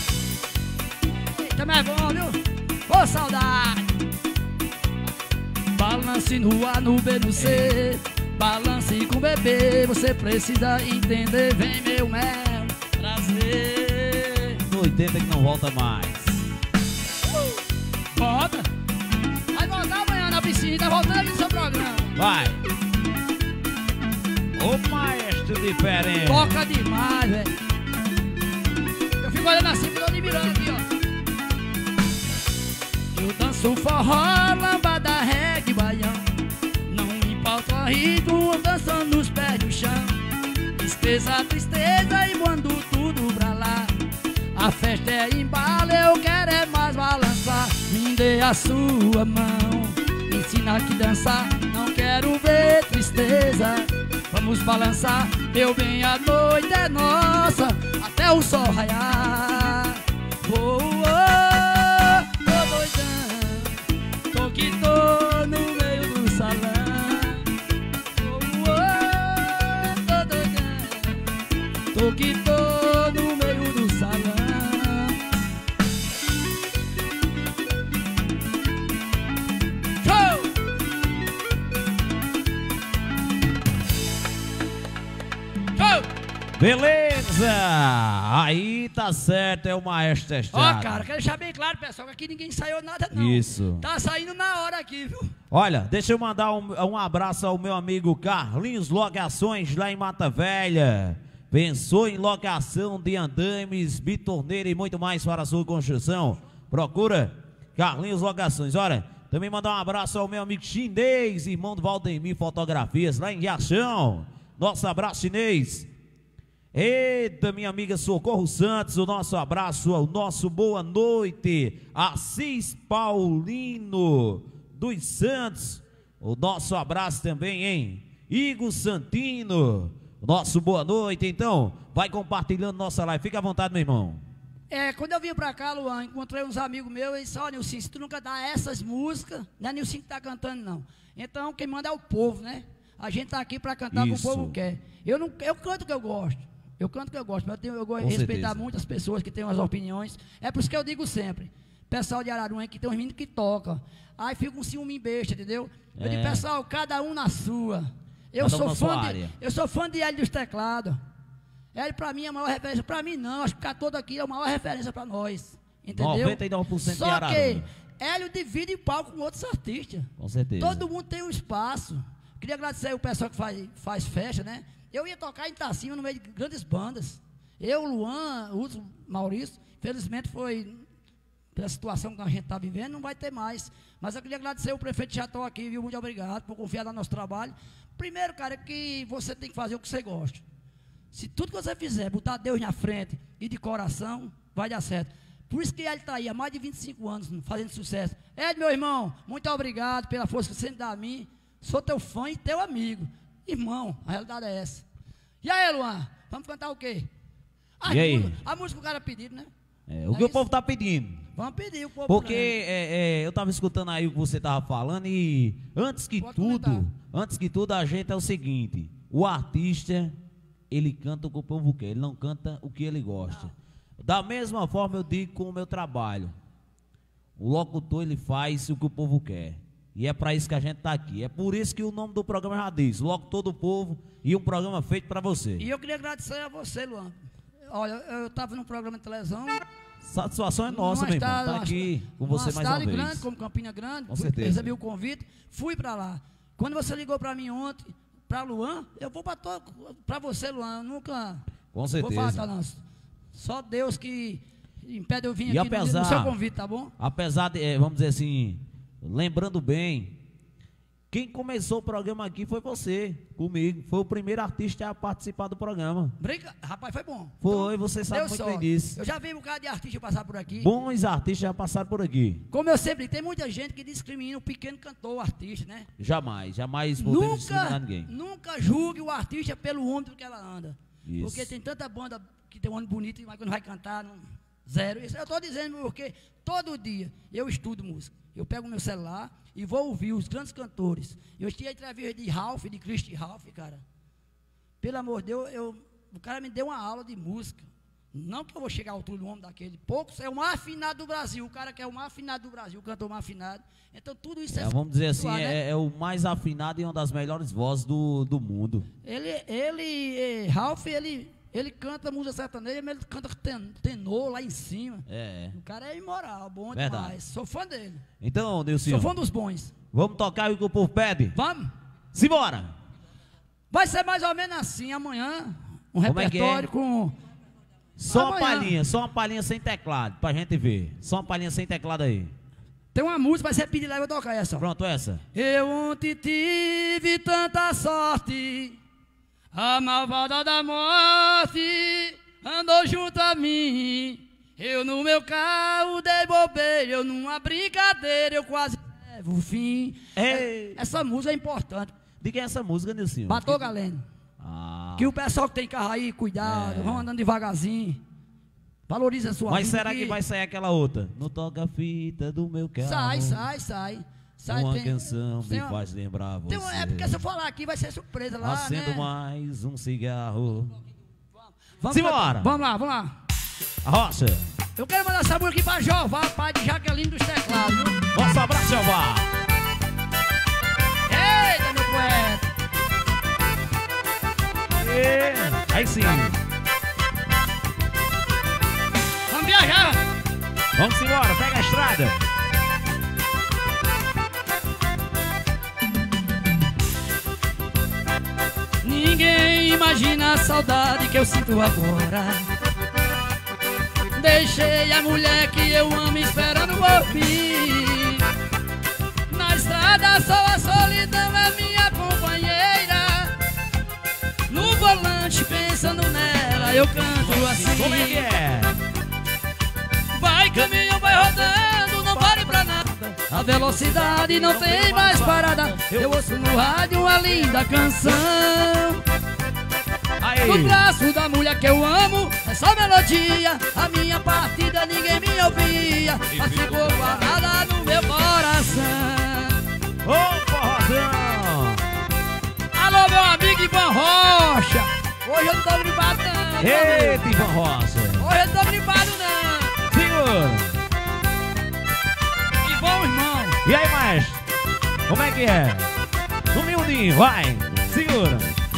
Eita, é bom, viu? Ô, saudade! Balance no A, no B, no C. Balance com o bebê, você precisa entender. Vem, meu mel, prazer. 80 que não volta mais. Volta. Vai voltar amanhã na piscina, tá voltando aqui no seu programa. Vai. Ô maestro diferente. Toca demais, velho. Eu fico olhando assim, tô admirando aqui, ó. Eu danço forró, lambada, reggae, baião. Não me importa o ritmo, dançando nos pés do chão. Esqueça a tristeza e mando tudo pra lá. A festa é embalo, eu quero é mais balançar. Me dê a sua mão, me ensina que dançar. Não quero ver tristeza, vamos balançar. Meu bem, a noite é nossa, até o sol raiar. Oh, oh, tô doidão, tô que tô no meio do salão. Oh, oh, tô doidão, tô que tô no meio do salão. Beleza! Aí tá certo, é o maestro testado. Ó, cara, quero deixar bem claro, pessoal, que aqui ninguém ensaiou nada, não. Isso. Tá saindo na hora aqui, viu? Olha, deixa eu mandar um abraço ao meu amigo Carlinhos Locações, lá em Mata Velha. Pensou em locação de andames, bitorneira e muito mais para a sua construção? Procura Carlinhos Locações. Olha, também mandar um abraço ao meu amigo Chinês, irmão do Valdemir Fotografias, lá em Riachão. Nosso abraço, Chinês. Eita, minha amiga Socorro Santos, o nosso abraço, o nosso boa noite. Assis Paulino dos Santos, o nosso abraço também, hein? Igor Santino, o nosso boa noite. Então, vai compartilhando nossa live, fica à vontade, meu irmão. Quando eu vim pra cá, Luan, encontrei uns amigos meus e disse: ó, Nilson, se tu nunca dá essas músicas, não é Nilson que tá cantando, não. Então, quem manda é o povo, né? A gente tá aqui pra cantar o que o povo quer. Eu canto o que eu gosto. Eu canto o que eu gosto, mas eu gosto de respeitar muitas pessoas que têm umas opiniões. É por isso que eu digo sempre, pessoal de Araruama que tem uns meninos que tocam, aí fica um ciúme besta, entendeu? Eu digo, pessoal, cada um na sua. Eu sou fã de Hélio dos teclados. Hélio pra mim é a maior referência. Pra mim não, acho que ficar todo aqui é a maior referência pra nós. Entendeu? 99% Só de Araruama. que Hélio divide palco com outros artistas. Com certeza. Todo mundo tem um espaço. Queria agradecer o pessoal que faz festa, né? Eu ia tocar em Itacinho no meio de grandes bandas. Eu, Luan, o Maurício, infelizmente foi pela situação que a gente está vivendo, não vai ter mais. Mas eu queria agradecer o prefeito de Jató aqui, viu? Muito obrigado por confiar no nosso trabalho. Primeiro, cara, que você tem que fazer o que você gosta. Se tudo que você fizer, botar Deus na frente e de coração, vai dar certo. Por isso que ele está aí há mais de 25 anos fazendo sucesso. Ed, meu irmão, muito obrigado pela força que você sempre dá a mim. Sou teu fã e teu amigo. Irmão, a realidade é essa. E aí, Luan, vamos cantar o quê? E aí? A música que o cara pedido, né? O que o povo tá pedindo. Vamos pedir o povo. Porque eu tava escutando aí o que você tava falando e antes que tudo a gente é o seguinte, o artista, ele canta o que o povo quer, ele não canta o que ele gosta. Da mesma forma eu digo com o meu trabalho, o locutor ele faz o que o povo quer. E é para isso que a gente tá aqui. É por isso que o nome do programa já diz, Locutor do Povo, e um programa feito para você. E eu queria agradecer a você, Luan. Olha, eu estava num programa de televisão. Satisfação é nossa, meu irmão. Tá aqui com você mais uma vez. Uma cidade grande, como Campina Grande. Com certeza. Recebi o convite, fui para lá. Quando você ligou para mim ontem, para Luan, eu vou para você, Luan. Eu nunca com certeza. Vou falar, não. Só Deus que impede eu vir aqui no seu convite, tá bom? Apesar de, vamos dizer assim, lembrando bem, quem começou o programa aqui foi você, comigo. Foi o primeiro artista a participar do programa. Rapaz, foi bom. Foi, então, você sabe muito bem disso. Eu já vi um bocado de artista passar por aqui. Bons artistas já passaram por aqui. Como eu sempre digo, tem muita gente que discrimina o pequeno cantor, o artista, né? Jamais podemos discriminar ninguém. Nunca julgue o artista pelo ônibus que ela anda. Isso. Porque tem tanta banda que tem um ônibus bonito, mas quando vai cantar, não, zero. Isso eu estou dizendo porque todo dia eu estudo música. Eu pego o meu celular e vou ouvir os grandes cantores. Eu tinha entrevista de Ralph, de Christy Ralph, cara. Pelo amor de Deus, o cara me deu uma aula de música. Não que eu vou chegar à altura do homem daquele. Poucos, é o mais afinado do Brasil. O cara que é o mais afinado do Brasil, o cantor mais afinado. Então tudo isso vamos dizer assim, né? É o mais afinado e uma das melhores vozes do mundo. Ralph, ele canta música sertaneja, mas ele canta tenor lá em cima. O cara é imoral, bom demais. Sou fã dele. Então, Nilson, sou fã dos bons. Vamos tocar o que o povo pede? Vamos. Simbora. Vai ser mais ou menos assim, amanhã, um repertório com... Só uma palhinha sem teclado, pra gente ver. Só uma palhinha sem teclado aí. Tem uma música, vai ser pedir lá e eu vou tocar essa. Pronto, essa. Eu ontem tive tanta sorte, a malvada da morte andou junto a mim. Eu no meu carro dei bobeira, eu numa brincadeira, eu quase levo o fim. Essa música é importante. De quem é essa música, Nilson? Batou Galeno. Que o pessoal que tem carro aí, cuidado, vão andando devagarzinho. Valoriza a sua vida. Mas será que vai sair aquela outra? No toca-fita do meu carro. Sai. Uma canção me faz lembrar você. É porque se eu falar aqui vai ser surpresa lá, acendo mais um cigarro. Simbora! Vamos lá. A rocha. Eu quero mandar essa música aqui pra Jeová, pai de Jaqueline dos teclados, viu? Nosso abraço, Jeová. Eita, meu poeta. Aí sim. Vamos viajar. Vamos embora, pega a estrada. Ninguém imagina a saudade que eu sinto agora. Deixei a mulher que eu amo esperando por mim. Na estrada só a solidão é minha companheira. No volante pensando nela eu canto assim. Como é que é? Vai caminhão, vai rodando, não pare pra nada. A velocidade não tem mais parada. Eu ouço no rádio uma linda canção. No braço da mulher que eu amo é só melodia. A minha partida ninguém me ouvia, mas ficou guardada no meu coração. Ô, forrozão! Alô, meu amigo Ivan Rocha. Hoje eu não tô gripado não. Eita, Ivan Rocha. Hoje eu não tô gripado não. Segura. Que bom, irmão. E aí, maestro? Como é que é? No miudinho, vai. Segura.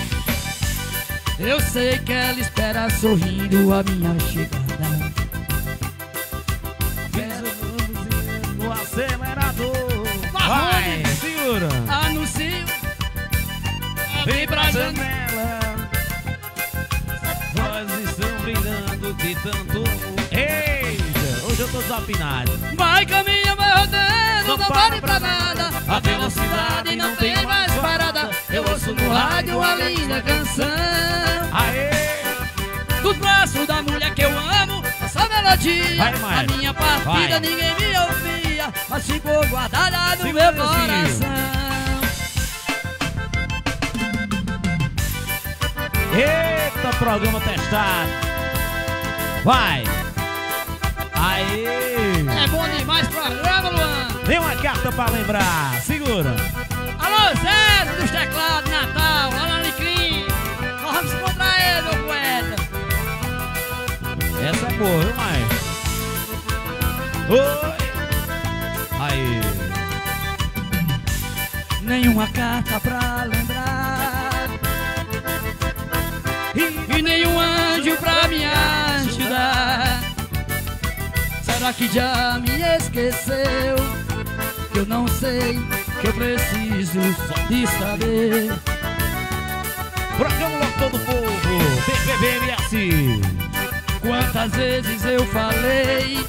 Eu sei que ela espera sorrindo a minha chegada. No acelerador. Vai, segura. Anuncio. Vem pra janela. Nós estamos brindando de tanto. Eita, hoje eu tô desafinado. Vai caminha, vai rodando, não pare pra nada. A velocidade não tem mais parada. Eu ouço no rádio uma linda canção. Aê! Dos braços da mulher que eu amo melodia, Vai, Maia. a minha partida Vai. ninguém me ouvia, mas ficou guardada no Segura, meu coração. Eita, programa testado. Vai. Aê. É bom demais programa, Luan. Tem uma carta pra lembrar. Segura. Alô, Zé dos teclados, Natal, Alan Alecrim. Nós vamos encontrar ele, meu poeta. Essa é boa, viu, Maia? Oi. Aí. Nenhuma carta pra lembrar e nenhum anjo pra me ajudar. Será que já me esqueceu? Eu não sei, que eu preciso de saber. Programa Logo Todo Povo, TVBMS. Quantas vezes eu falei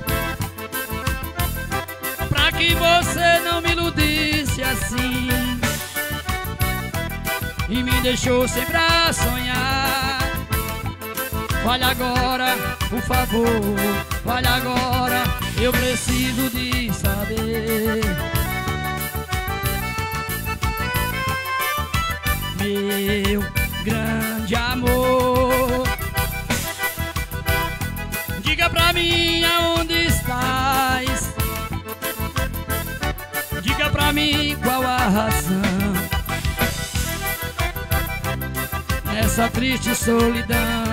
pra que você não me iludisse assim e me deixou sempre a sonhar. Fale agora, por favor, fale agora, eu preciso de saber. Meu grande amor, diga pra mim aonde estás. Diga pra mim qual a razão nessa triste solidão.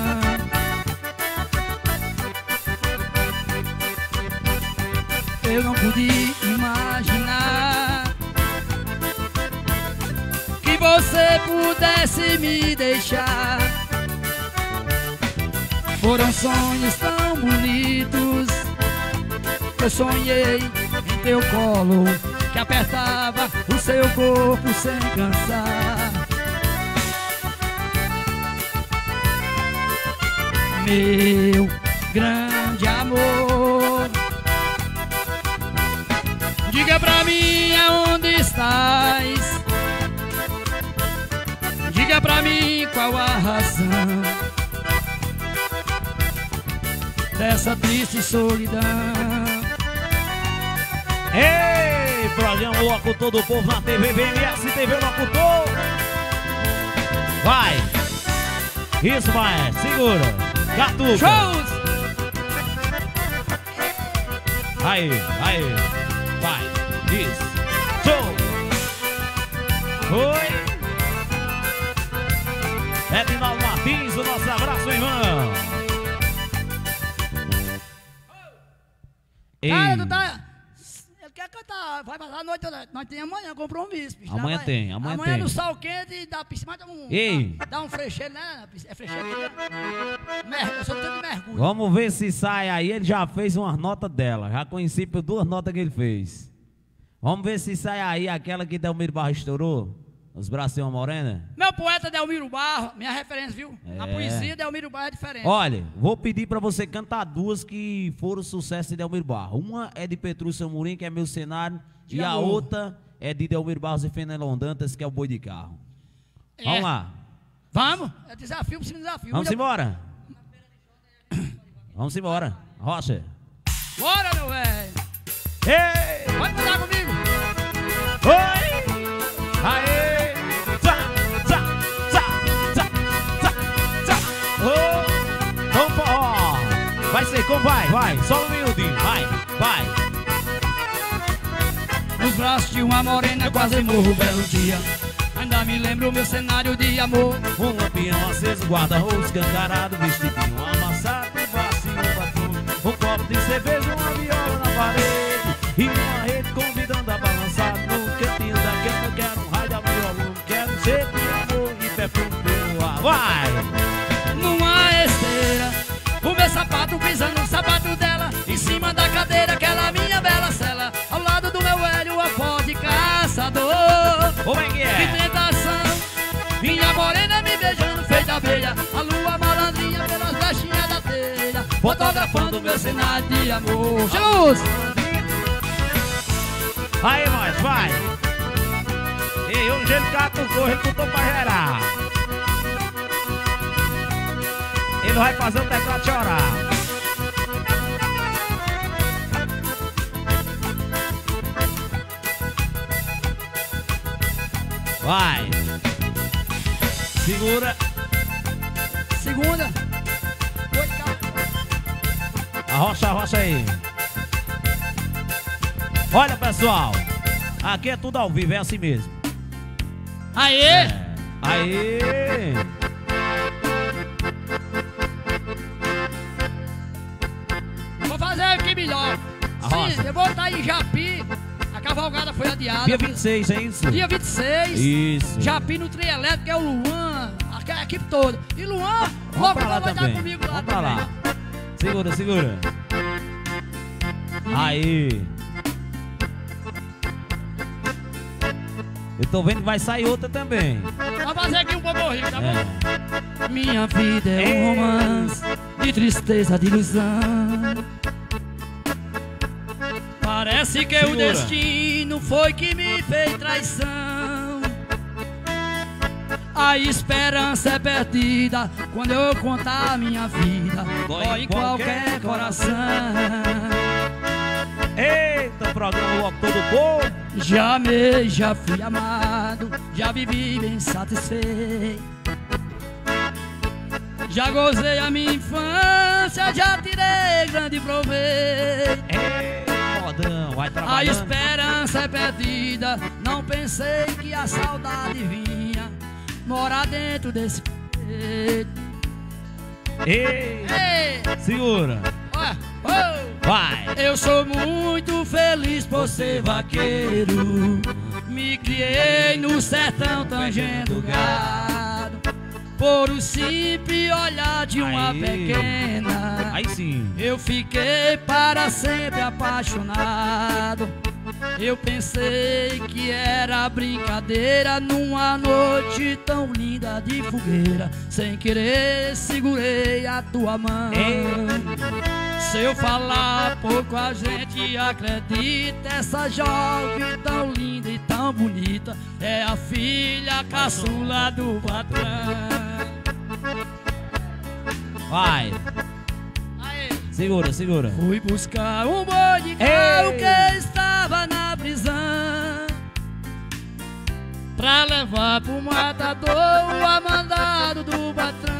Eu não podia imaginar que você pudesse me deixar. Foram sonhos tão bonitos, eu sonhei em teu colo, que apertava o seu corpo sem cansar. Meu grande amor, diga pra mim aonde estás. Diga pra mim qual a razão dessa triste solidão. Ei, programa Locutor do Povo na TVBMS, TV Locutor. Vai. Isso, vai. Segura. Catuca. Shows! Aí, aí. Vai. Isso. Show. Oi. Edinaldo Martins, o nosso abraço, irmão. Ei. Cara, tu tá... Ele quer cantar, vai passar a noite toda. Nós temos amanhã compromisso, bicho. Amanhã Vai- tem, amanhã Amanhã tem. no sol quente dá piscina, dá um... Ei. Dá um frecheiro, né? É frecheiro, né? Eu sou tanto de mergulho. Vamos ver se sai aí. Ele já fez umas notas dela. Já conheci por 2 notas que ele fez. Vamos ver se sai aí aquela que Delmiro Barra estourou. Os bracinhos morena. Meu poeta Delmiro Barro, minha referência, viu? Na É. poesia, Delmiro Barro é diferente. Olha, vou pedir pra você cantar 2 que foram sucesso de Delmiro Barros. Uma é de Petrúcio Amorim, que é meu cenário. De e a amor. outra é de Delmiro Barros e Fenelon Dantas, que é o Boi de Carro. É. Vamos lá. Vamos? É desafio por cima de desafio. Vamos embora. Vamos embora. Rocha. Bora, meu velho. Ei! Pode cantar comigo. Oi! Aê! Tchá, tchá, tchá, tchá, tchá, tchá. Oh! Vamos forró! Vai ser como vai, vai! Só um minutinho, vai, vai! Nos braços de uma morena quase morro belo dia. Ainda me lembro o meu cenário de amor. Um lampião aceso, guarda-roupa escancarado, vestidinho amassado, debaixo no batom. Um copo de cerveja, uma viola na parede e uma rede convidando a balançar. No cantinho da cama eu quero um raio da viola, quero cheiro de amor e perfume pelo ar. Vai! Numa esteira, o meu sapato pisando no sapato dela. Em cima da cadeira, aquela minha bela cela. Ao lado do meu velho avó de caçador. Como é que Que é? tentação, minha morena me beijando feita abelha. A lua malandrinha pelas baixinhas da telha, fotografando meu cenário de amor. Jesus! Aí, nós, vai! Ei, hoje ele catucou, ele botou pra gerar. Ele vai fazer o teclado chorar. Vai. Segura. Segunda. Arrocha aí. Olha, pessoal. Aqui é tudo ao vivo, é assim mesmo. Aê! Aê! Vou fazer aqui melhor. Arrocha. Sim, eu vou estar em Japi. A cavalgada foi adiada. Dia 26, é isso? Dia 26. Isso. Japi no trio elétrico é o Luan. A equipe toda. E Luan, logo pra lá vai também. estar comigo lá Vamos pra também. lá. Segura, segura. Aí. Eu tô vendo que vai sair outra também. Vamos fazer aqui um boborrinho, tá bom? É. Minha vida é um romance de tristeza, de ilusão. Parece que o Segura. destino foi que me fez traição. A esperança é perdida quando eu contar a minha vida. Dói em qualquer coração. Eita, programa logo todo povo. Já amei, já fui amado, já vivi bem satisfeito. Já gozei a minha infância, já tirei grande proveito. Ei, modão, vai A trabalhando. esperança é perdida, não pensei que a saudade vinha morar dentro desse peito. Ei, Ei, segura. olha, oh. Vai. Eu sou muito feliz por ser vaqueiro. Me criei no sertão tangendo gado, por o simples olhar de uma Aí. pequena. Aí sim. Eu fiquei para sempre apaixonado. Eu pensei que era brincadeira numa noite tão linda de fogueira. Sem querer segurei a tua mão. Se eu falar pouco a gente acredita. Essa jovem tão linda e tão bonita é a filha caçula do patrão. Vai. Aê. Segura, segura. Fui buscar um boi de carro que estava na prisão, pra levar pro matador a mandado do patrão.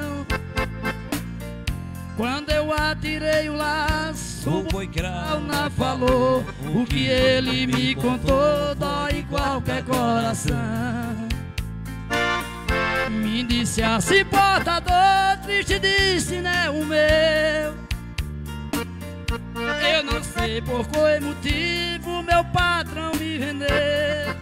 Quando eu atirei o laço, O boi cravo não falou. O que ele me contou dói em qualquer coração. Me disse assim, portador, triste disse, né, o meu. Eu não sei por qual motivo meu patrão me vendeu.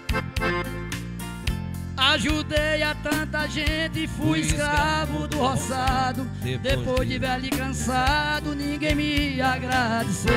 Ajudei a tanta gente, fui escravo do roçado. Depois de velho e cansado, ninguém me agradeceu.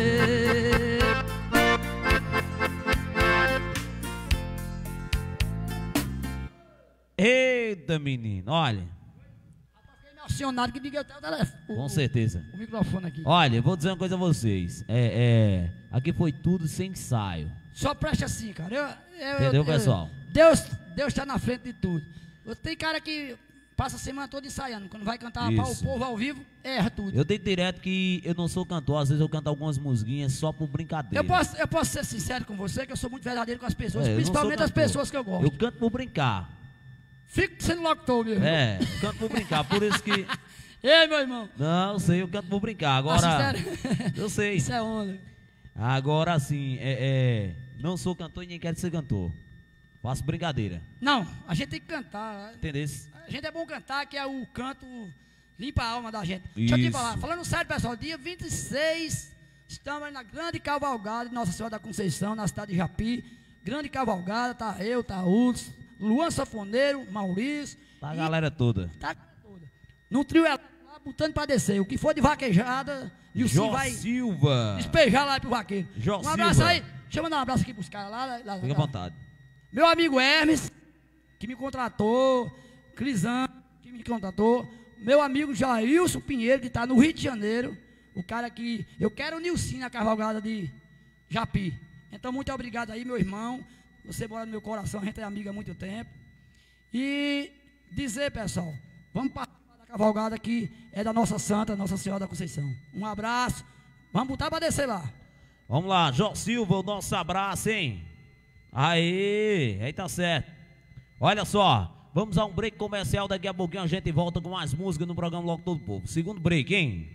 Eita, menino, olha. Fiquei emocionado que ninguém tem o telefone. Com certeza. O microfone aqui. Olha, eu vou dizer uma coisa a vocês. Aqui foi tudo sem ensaio. Só preste assim, cara. Entendeu, pessoal? Deus está na frente de tudo. Tem cara que passa a semana toda ensaiando. Quando vai cantar para o Isso. povo ao vivo, erra tudo. Eu tenho direto que eu não sou cantor, às vezes eu canto algumas musiquinhas só por brincadeira. Eu posso ser sincero com você, que eu sou muito verdadeiro com as pessoas, É, eu não principalmente sou as cantor. pessoas que eu gosto. Eu canto por brincar. Fico sendo locutor mesmo. Eu canto por brincar, por isso que... Ei, meu irmão. Não, eu sei, eu canto por brincar. Agora, eu sei. Isso é onda. Agora, assim, não sou cantor e nem quero ser cantor. Faço brincadeira. Não, a gente tem que cantar. Entendeu? A gente é bom cantar, que é o canto limpa a alma da gente. Deixa eu te Isso. falar, falando sério, pessoal, dia 26, estamos aí na grande cavalgada de Nossa Senhora da Conceição, na cidade de Japi. Grande cavalgada, tá eu, tá Uds, Luan Safoneiro, Maurício. Tá a e galera toda. tá toda. No trio lá, botando pra descer. O que for de vaquejada, e o Sim Jó vai Silva. despejar lá pro vaqueiro. Jó Um abraço Silva. aí. Deixa eu mandar um abraço aqui pros caras lá. Fica à vontade. Meu amigo Hermes, que me contratou, Crisan, que me contratou, meu amigo Jailson Pinheiro, que está no Rio de Janeiro, o cara que, eu quero o Nilcinho na cavalgada de Japi. Então, muito obrigado aí, meu irmão, você mora no meu coração, a gente é amigo há muito tempo. E dizer, pessoal, vamos participar da cavalgada que é da nossa Santa, Nossa Senhora da Conceição. Um abraço, vamos botar para descer lá. Vamos lá, Jó Silva, o nosso abraço, hein? Aí tá certo. Olha só, vamos a um break comercial, daqui a pouquinho a gente volta com mais música no programa Logo Todo Povo. Segundo break, hein?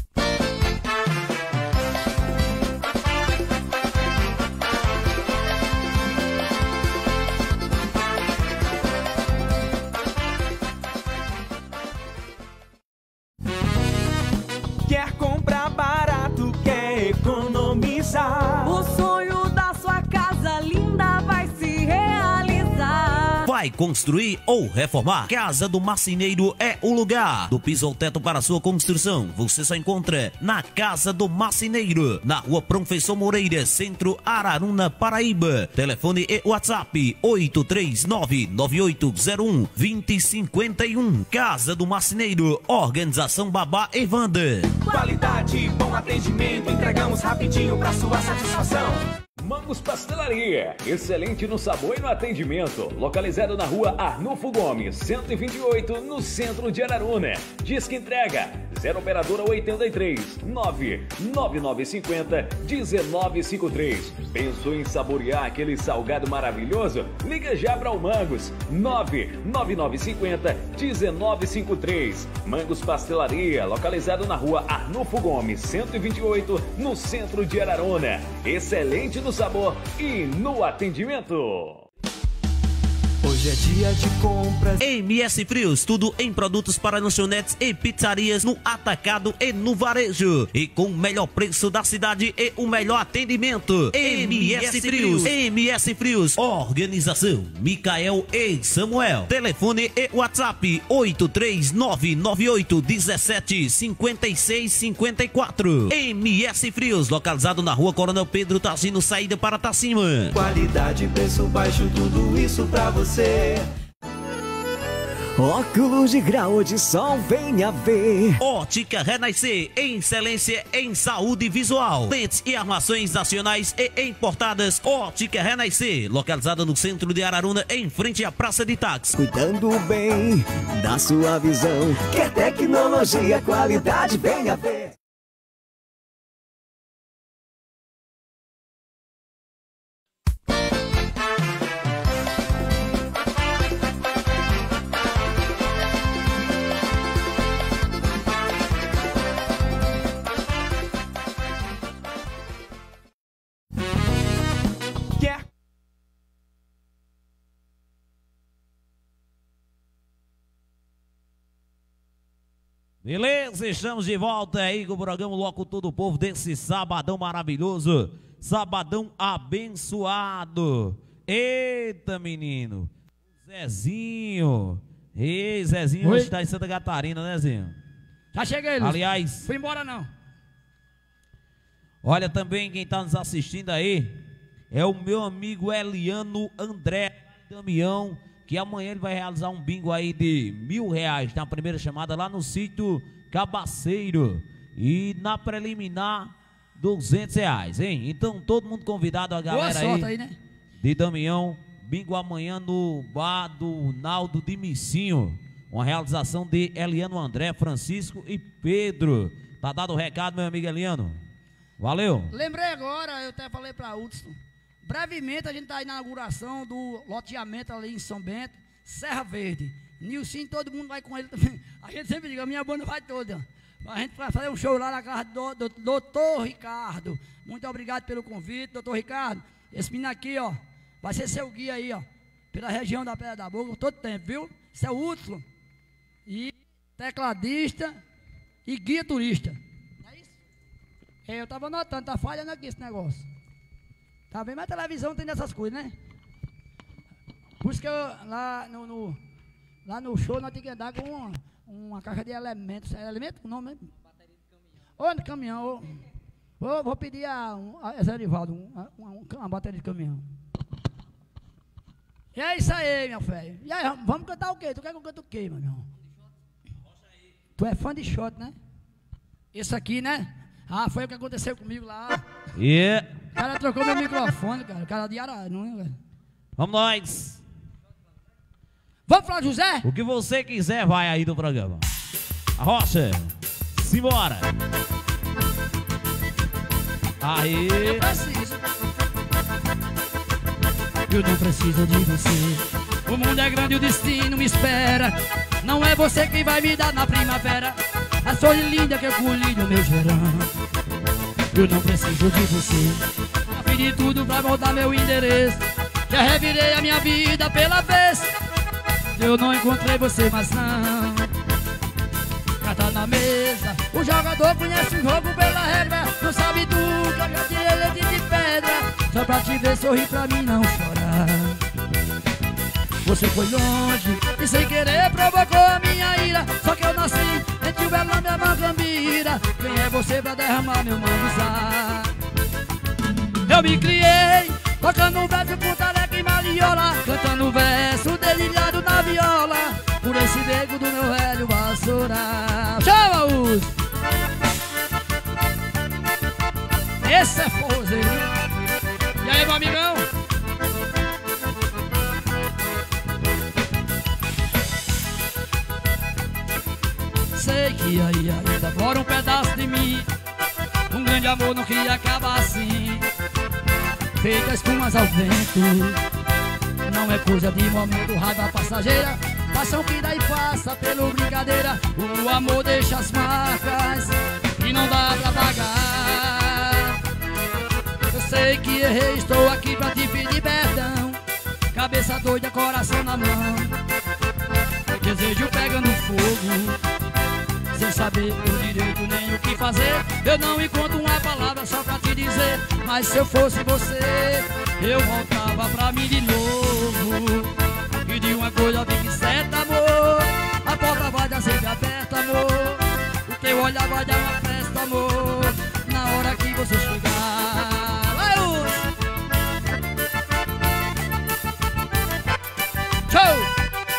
Quer comprar barato, quer economizar. O sonho da sua casa linda vai se realizar. Vai construir ou reformar? Casa do Marceneiro é o lugar. Do piso ao teto para sua construção, você só encontra na Casa do Marceneiro, na Rua Professor Moreira, Centro Araruna, Paraíba. Telefone e WhatsApp 83998012051. Casa do Marceneiro, Organização Babá e Wanda. Qualidade, bom atendimento, entregamos rapidinho pra sua satisfação. Mangos Pastelaria, excelente no sabor e no atendimento. Localizado na rua Arnulfo Gomes, 128, no centro de Araruna. Disque entrega 0 operadora 83 99950 1953. Pensou em saborear aquele salgado maravilhoso? Liga já para o Mangos 99950 1953. Mangos Pastelaria, localizado na rua Arnulfo Gomes, 128, no centro de Araruna. Excelente no sabor e no atendimento. Hoje é dia de compras. MS Frios, tudo em produtos para lanchonetes e pizzarias no atacado e no varejo. E com o melhor preço da cidade e o melhor atendimento. MS Frios. MS Frios. Organização Micael e Samuel. Telefone e WhatsApp 83998175654. MS Frios, localizado na rua Coronel Pedro Tagino, saída para Tacima. Qualidade, preço baixo, tudo isso pra você. Óculos de grau de sol, venha ver. Ótica Renascer, excelência em saúde visual. Lentes e armações nacionais e importadas. Ótica Renascer, localizada no centro de Araruna, em frente à Praça de Táxi. Cuidando bem da sua visão. Quer tecnologia, qualidade, venha ver. Beleza, estamos de volta aí com o programa Logo Todo Povo desse sabadão maravilhoso, sabadão abençoado. Eita, menino, Zezinho. Ei, Zezinho, hoje está em Santa Catarina, né, Zezinho? Já cheguei, Lúcio. Aliás, fui embora não. Olha também quem está nos assistindo aí é o meu amigo Eliano André Damião, que amanhã ele vai realizar um bingo aí de R$1.000 na primeira chamada lá no sítio Cabaceiro. E na preliminar, R$200, hein? Então todo mundo convidado, a galera. Boa sorte aí, né? De Damião, bingo amanhã no bar do Naldo de Missinho. Uma realização de Eliano André, Francisco e Pedro. Tá dado o recado, meu amigo Eliano. Valeu. Lembrei agora, eu até falei pra Hudson. Brevemente a gente está aí na inauguração do loteamento ali em São Bento, Serra Verde. Nilson, todo mundo vai com ele também. A gente sempre diz, a minha banda vai toda. A gente vai fazer um show lá na casa do doutor Ricardo. Muito obrigado pelo convite, doutor Ricardo. Esse menino aqui, ó, vai ser seu guia aí, ó, pela região da Pedra da Boca, todo tempo, viu? Esse é o Hudson. E tecladista e guia turista. Não é isso? Eu estava anotando, tá falhando aqui esse negócio. Tá vendo? Mas a televisão tem dessas coisas, né? Por isso que eu, lá no show nós temos que andar com uma caixa de elementos. É elemento? O nome mesmo? Bateria de caminhão. Ou de caminhão. Vou pedir a Zé Rivaldo uma bateria de caminhão. E é isso aí, meu filho. E aí, vamos cantar o quê? Tu quer que eu cante o quê, meu irmão? Tu é fã de shot, né? Esse aqui, né? Ah, foi o que aconteceu comigo lá. Yeah. O cara trocou meu microfone, cara. O cara de Araruna, velho. Vamos nós. Vamos falar, José? O que você quiser vai aí do programa. A Rocha. Simbora. Aí. Eu não preciso de você. O mundo é grande, o destino me espera. Não é você quem vai me dar na primavera a flor linda que eu colhi no meu verão. Eu não preciso de você. Já fiz de tudo pra voltar meu endereço. Já revirei a minha vida pela vez. Eu não encontrei você, mas não. Carta na mesa. O jogador conhece o jogo pela regra. Não sabe tu que eu já tirei leite de pedra. Só pra te ver sorrir, pra mim não chorar. Você foi longe e sem querer provocou a minha ira. Só que eu nasci entre o Belém e a Macambira. Quem é você pra derramar meu manguezal? Eu me criei tocando verso, putareca e maliola, cantando verso dedilhado na viola, por esse nego do meu velho vassoura. Chama-os! Esse é forrozeiro. E aí, meu amigão? Sei que aí ainda mora um pedaço de mim. Um grande amor não queria acabar assim, feita espumas ao vento. Não é coisa de momento, raiva passageira, paixão que dá e passa pelo brincadeira. O amor deixa as marcas e não dá pra pagar. Eu sei que errei, estou aqui pra te pedir perdão. Cabeça doida, coração na mão, desejo pegando fogo, sem saber o direito nem o que fazer. Eu não encontro uma palavra só pra te dizer, mas se eu fosse você, eu voltava pra mim de novo. E de uma coisa fique certa, amor, a porta vai dar sempre aberta, amor. O teu olhar vai dar uma festa, amor, na hora que você chegar. Vai, show!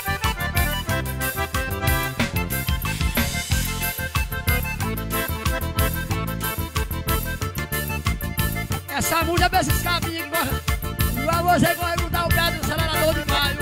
Essa música é pra esses cabinhos que gostam. Igual você corre mudar o pé do acelerador de maio.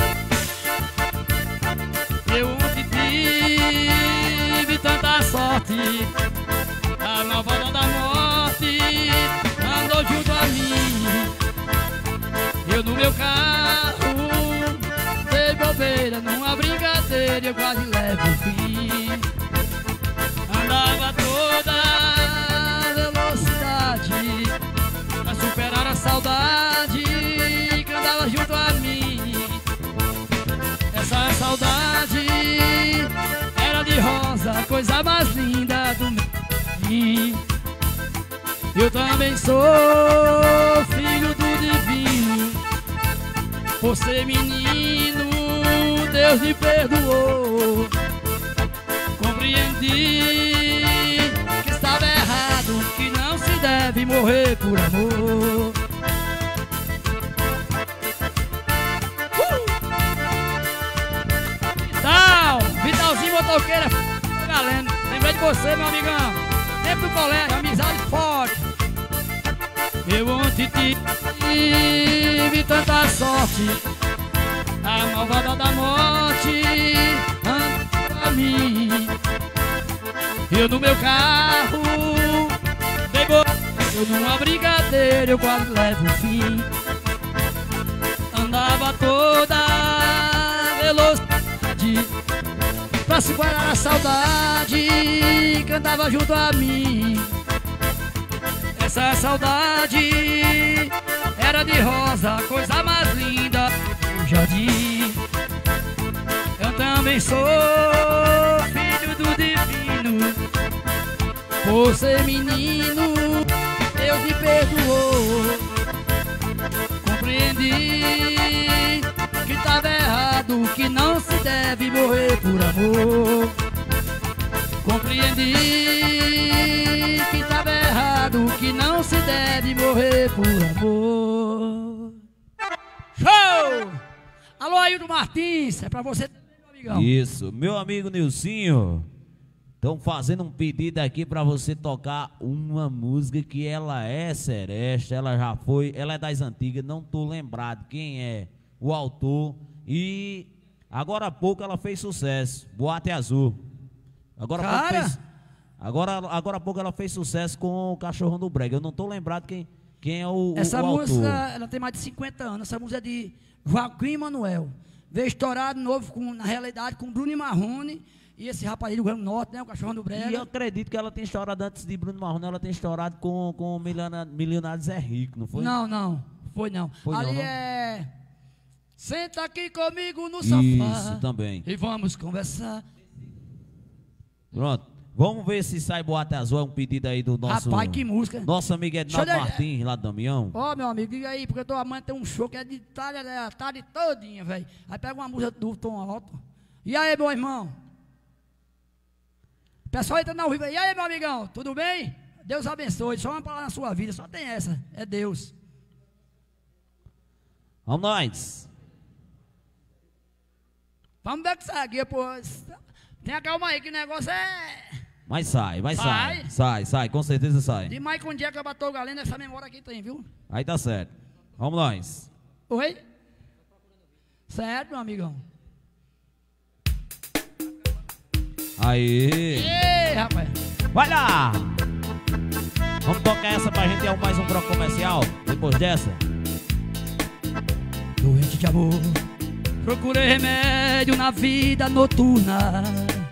Eu ontem tive tanta sorte, a malvada da morte andou junto a mim. Eu no meu carro dei bobeira numa brincadeira, eu quase levo o fim. Andava toda velocidade pra superar a saudade que andava junto a mim. Essa saudade era de rosa, a coisa mais linda do meu fim. Eu também sou filho do divino, por ser menino Deus me perdoou. Compreendi que estava errado, que não se deve morrer por amor. Vitalzinho motoqueira, galera. Lembrei de você, meu amigão. Tempo do colégio, amizade forte. Eu ontem tive tanta sorte, a malvada da morte andou a mim. Eu no meu carro eu numa brincadeira, eu quase levo o fim. Andava toda velocidade pra superar a saudade que andava junto a mim. Essa saudade era de rosa, a coisa mais linda do jardim. Eu também sou filho do divino, por ser menino Deus me perdoou. Compreendi que estava errado, que não se deve morrer por amor. Compreendi que estava errado, que não se deve morrer por amor. Show! Alô, Ailton Martins, é pra você também, meu amigão. Isso, meu amigo Nilcinho. Estão fazendo um pedido aqui para você tocar uma música que ela é seresta, ela já foi, ela é das antigas, não tô lembrado quem é o autor. E agora há pouco ela fez sucesso, Boate Azul. Agora há pouco ela fez sucesso com o Cachorrão do Brega. Eu não tô lembrado quem é o Essa autor. música, ela tem mais de 50 anos. Essa música é de Joaquim Manuel. veio estourar de novo, na realidade, com Bruno e Marrone. E esse rapaz aí do Rio Grande do Norte, né? O Cachorrão do Brega. E eu acredito que ela tem estourado antes de Bruno Marrone, ela tem estourado com o Milionário Zé Rico, não foi? Não. Foi não. Foi ali não. é... Senta aqui comigo no sofá. Isso também. E vamos conversar. Pronto. Vamos ver se sai Boate Azul. É um pedido aí do nosso... Rapaz, que música. Nosso amigo Ednaldo Martins, lá do Damião. Ó, meu amigo, diga aí, porque amanhã tem um show que é de tarde todinha, velho. Aí pega uma música do Tom Alto. E aí, meu irmão? O pessoal entra na Rio. E aí, meu amigão? Tudo bem? Deus abençoe. Só uma palavra na sua vida. Só tem essa. É Deus. Vamos nós. Vamos ver que sai aqui, pô. Tenha calma aí, que o negócio é... Mas sai. Sai, com certeza sai. De mais que um dia que eu batou o galeno, essa memória aqui tem, viu? Aí tá certo. Vamos nós. Oi? Certo, meu amigão. Aí. Ei, rapaz. Vai lá. Vamos tocar essa pra gente ir mais um bloco comercial. Depois dessa. Doente de amor, procurei remédio na vida noturna,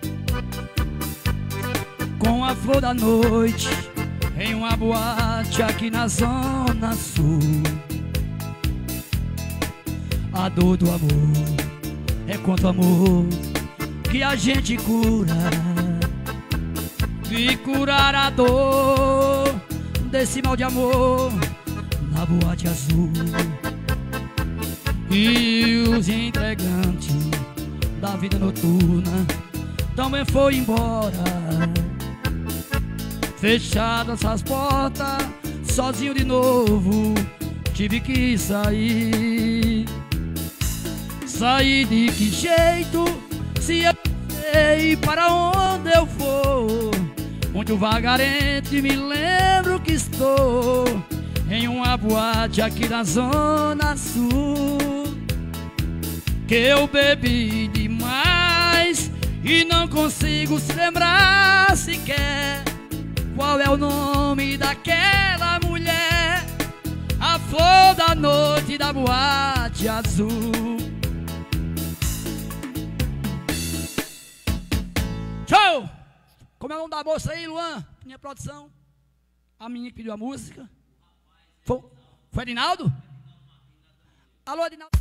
com a flor da noite em uma boate aqui na Zona Sul. A dor do amor é quanto amor que a gente cura, e curar a dor desse mal de amor na boate azul. E os integrantes da vida noturna também foi embora. Fechadas as portas, sozinho de novo, tive que sair. Sair de que jeito, se eu sei para onde eu for? Muito vagarente me lembro que estou em uma boate aqui na Zona Sul, que eu bebi demais e não consigo se lembrar sequer qual é o nome daquela mulher, a flor da noite da boate azul. Tchau! Como é o nome da moça aí, Luan? Minha produção. A menina que pediu a música. Foi Edinaldo? Alô, Edinaldo?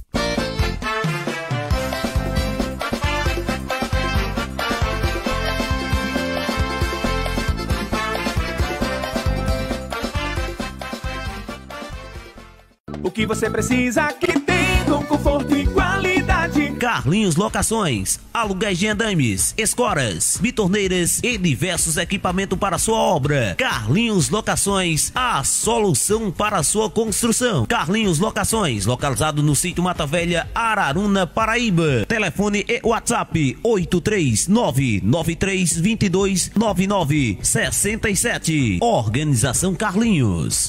O que você precisa aqui tem com conforto e qualidade. Carlinhos Locações, aluguéis de andames, escoras, bitorneiras e diversos equipamentos para sua obra. Carlinhos Locações, a solução para a sua construção. Carlinhos Locações, localizado no sítio Mata Velha, Araruna, Paraíba. Telefone e WhatsApp 83993229967. Organização Carlinhos.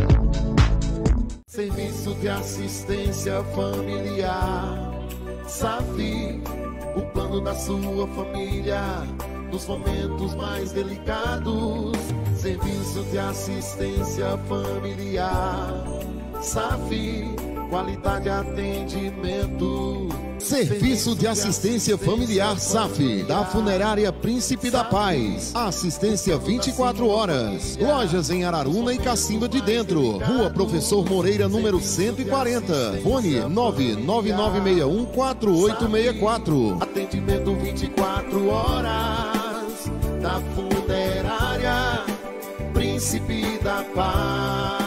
Serviço de assistência familiar, SAFI, o plano da sua família nos momentos mais delicados. Serviço de assistência familiar, SAFI, qualidade de atendimento. Serviço de assistência familiar SAF, da Funerária Príncipe da Paz. Assistência 24 horas. Lojas em Araruna e Cacimba de Dentro. Rua Professor Moreira, número 140. Fone 999614864. Atendimento 24 horas da Funerária Príncipe da Paz.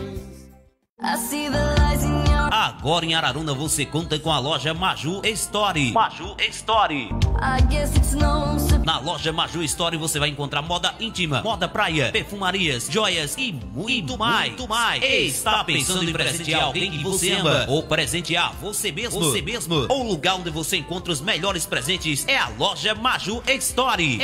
Agora em Araruna você conta com a loja Maju Store. Maju Store. Na loja Maju Store você vai encontrar moda íntima, moda praia, perfumarias, joias e muito mais. Está pensando em presentear alguém que você ama ou presentear você mesmo? O lugar onde você encontra os melhores presentes é a loja Maju Store.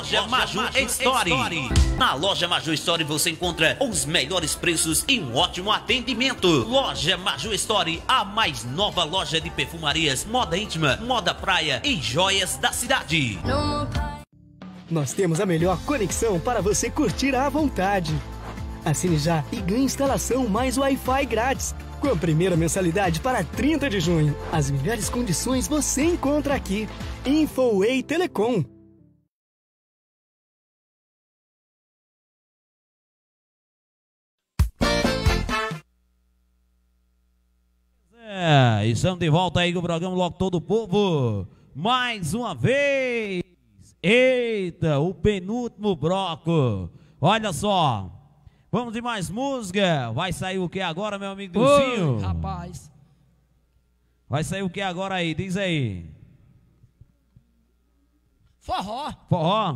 Na loja Maju Store você encontra os melhores preços e um ótimo atendimento. Loja Maju Store, a mais nova loja de perfumarias, moda íntima, moda praia e joias da cidade. Nós temos a melhor conexão para você curtir à vontade. Assine já e ganhe instalação mais Wi-Fi grátis. Com a primeira mensalidade para 30 de junho. As melhores condições você encontra aqui. Infoway Telecom. Estamos de volta aí com o programa Logo Todo Povo. Mais uma vez. Eita, o penúltimo bloco. Olha só. Vamos de mais música. Vai sair o que agora, meu amigo Dilcinho? Oi, rapaz. Vai sair o que agora aí? Diz aí. Forró. Forró?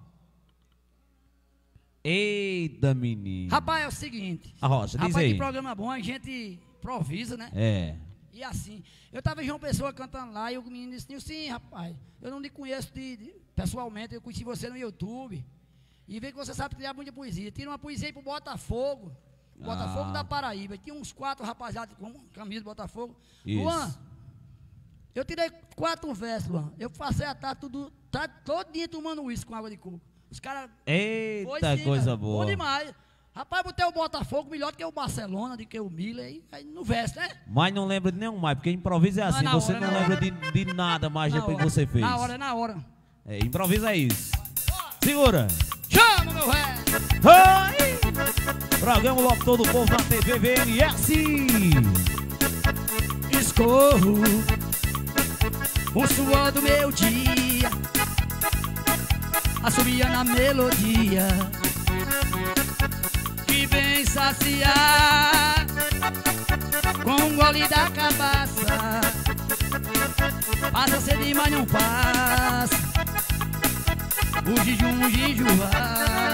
Eita, menino. Rapaz, é o seguinte. A Rocha, diz rapaz, aí. Que programa bom, a gente improvisa, né? É. E assim, eu tava em João Pessoa cantando lá e o menino disse, sim, rapaz, eu não lhe conheço pessoalmente, eu conheci você no YouTube. E vê que você sabe criar muita poesia. Tira uma poesia aí pro Botafogo. Botafogo da Paraíba. Tinha uns 4 rapaziadas com camisa do Botafogo. Isso. Luan, eu tirei 4 versos, Luan. Eu passei a tarde todo dia tomando uísque com água de coco. Os caras... Eita, coisa boa. Bom demais. Rapaz, botei o Botafogo melhor do que o Barcelona, do que o Miller, aí no verso, né? Mas não lembra de nenhum mais, porque improviso é assim, você não lembra de nada mais depois que você fez. Na hora. É, improvisa isso. Segura. Chama, meu velho. Oi! Programa Logo Todo Povo na TV VMS. Escorro o suor do meu dia, assobia na melodia que vem saciar com um gole da cabaça. Passa a sede, mas não passa o jejum jejuar.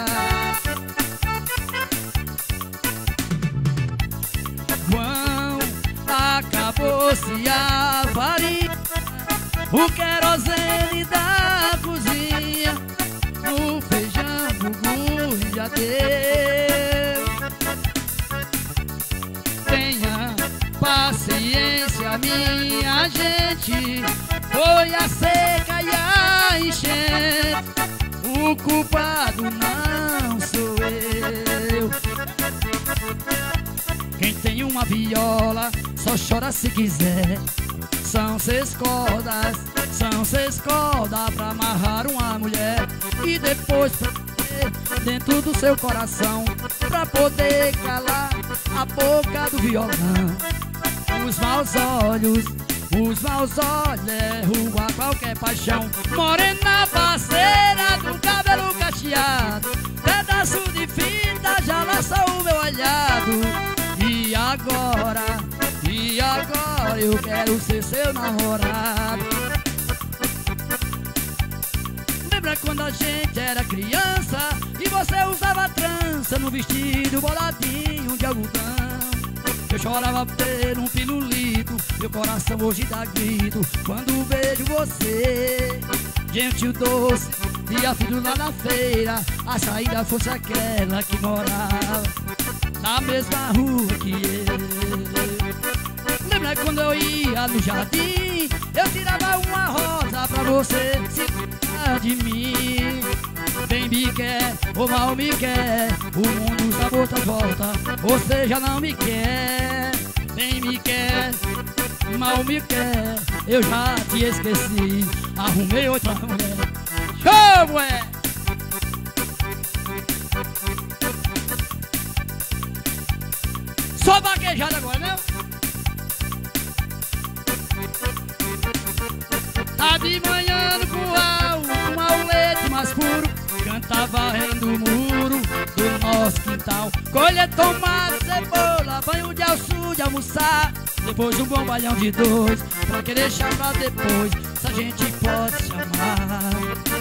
Quando acabou-se a farinha, o querosene da cozinha, o feijão, o já deu. Tenha paciência, minha gente, foi a seca e a enchente, o culpado não sou eu. Quem tem uma viola só chora se quiser. São 6 cordas pra amarrar uma mulher e depois pra ter dentro do seu coração, pra poder calar a boca do violão. Os maus olhos derrubam qualquer paixão. Morena parceira do cabelo cacheado, pedaço de fita já laça o meu olhado. E agora eu quero ser seu namorado. Lembra quando a gente era criança e você usava trança no vestido boladinho de algodão? Eu chorava por um pirulito, meu coração hoje dá grito quando vejo você, gentil doce, e a filho lá na feira, a saída fosse aquela que morava na mesma rua que eu. Lembra quando eu ia no jardim, eu tirava uma rosa pra você se cuidar de mim. Bem me quer ou mal me quer, o mundo dá outra volta, você já não me quer. Bem me quer, mal me quer, eu já te esqueci, arrumei outra mulher. Show, ué! Só vaquejada agora, né? Tá de manhã no curral, uma leite mais puro, canta varrendo o muro do nosso quintal. Colher tomate, cebola, banho de açude, almoçar, depois um bom balhão de 2, pra que deixar pra depois, se a gente pode chamar.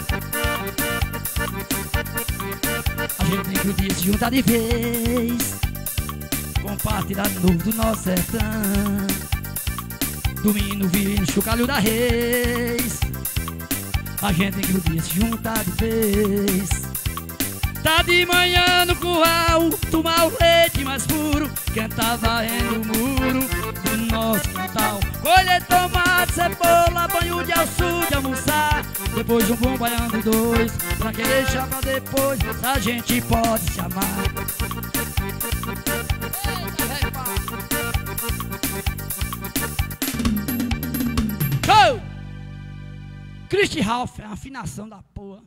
A gente tem que o dia se juntar de vez, compartilhar de novo do nosso sertão. Domingo vira no chocalho da reis, a gente tem que o dia se juntar de vez. Tá de manhã no curral, tomar o leite mais puro, cantar varrendo o muro do nosso quintal. Colher tomate, cebola, banho de açude, almoçar, depois um bom baião de 2, pra que deixar pra depois, a gente pode chamar. Eita, Christy Ralph, é uma afinação da porra.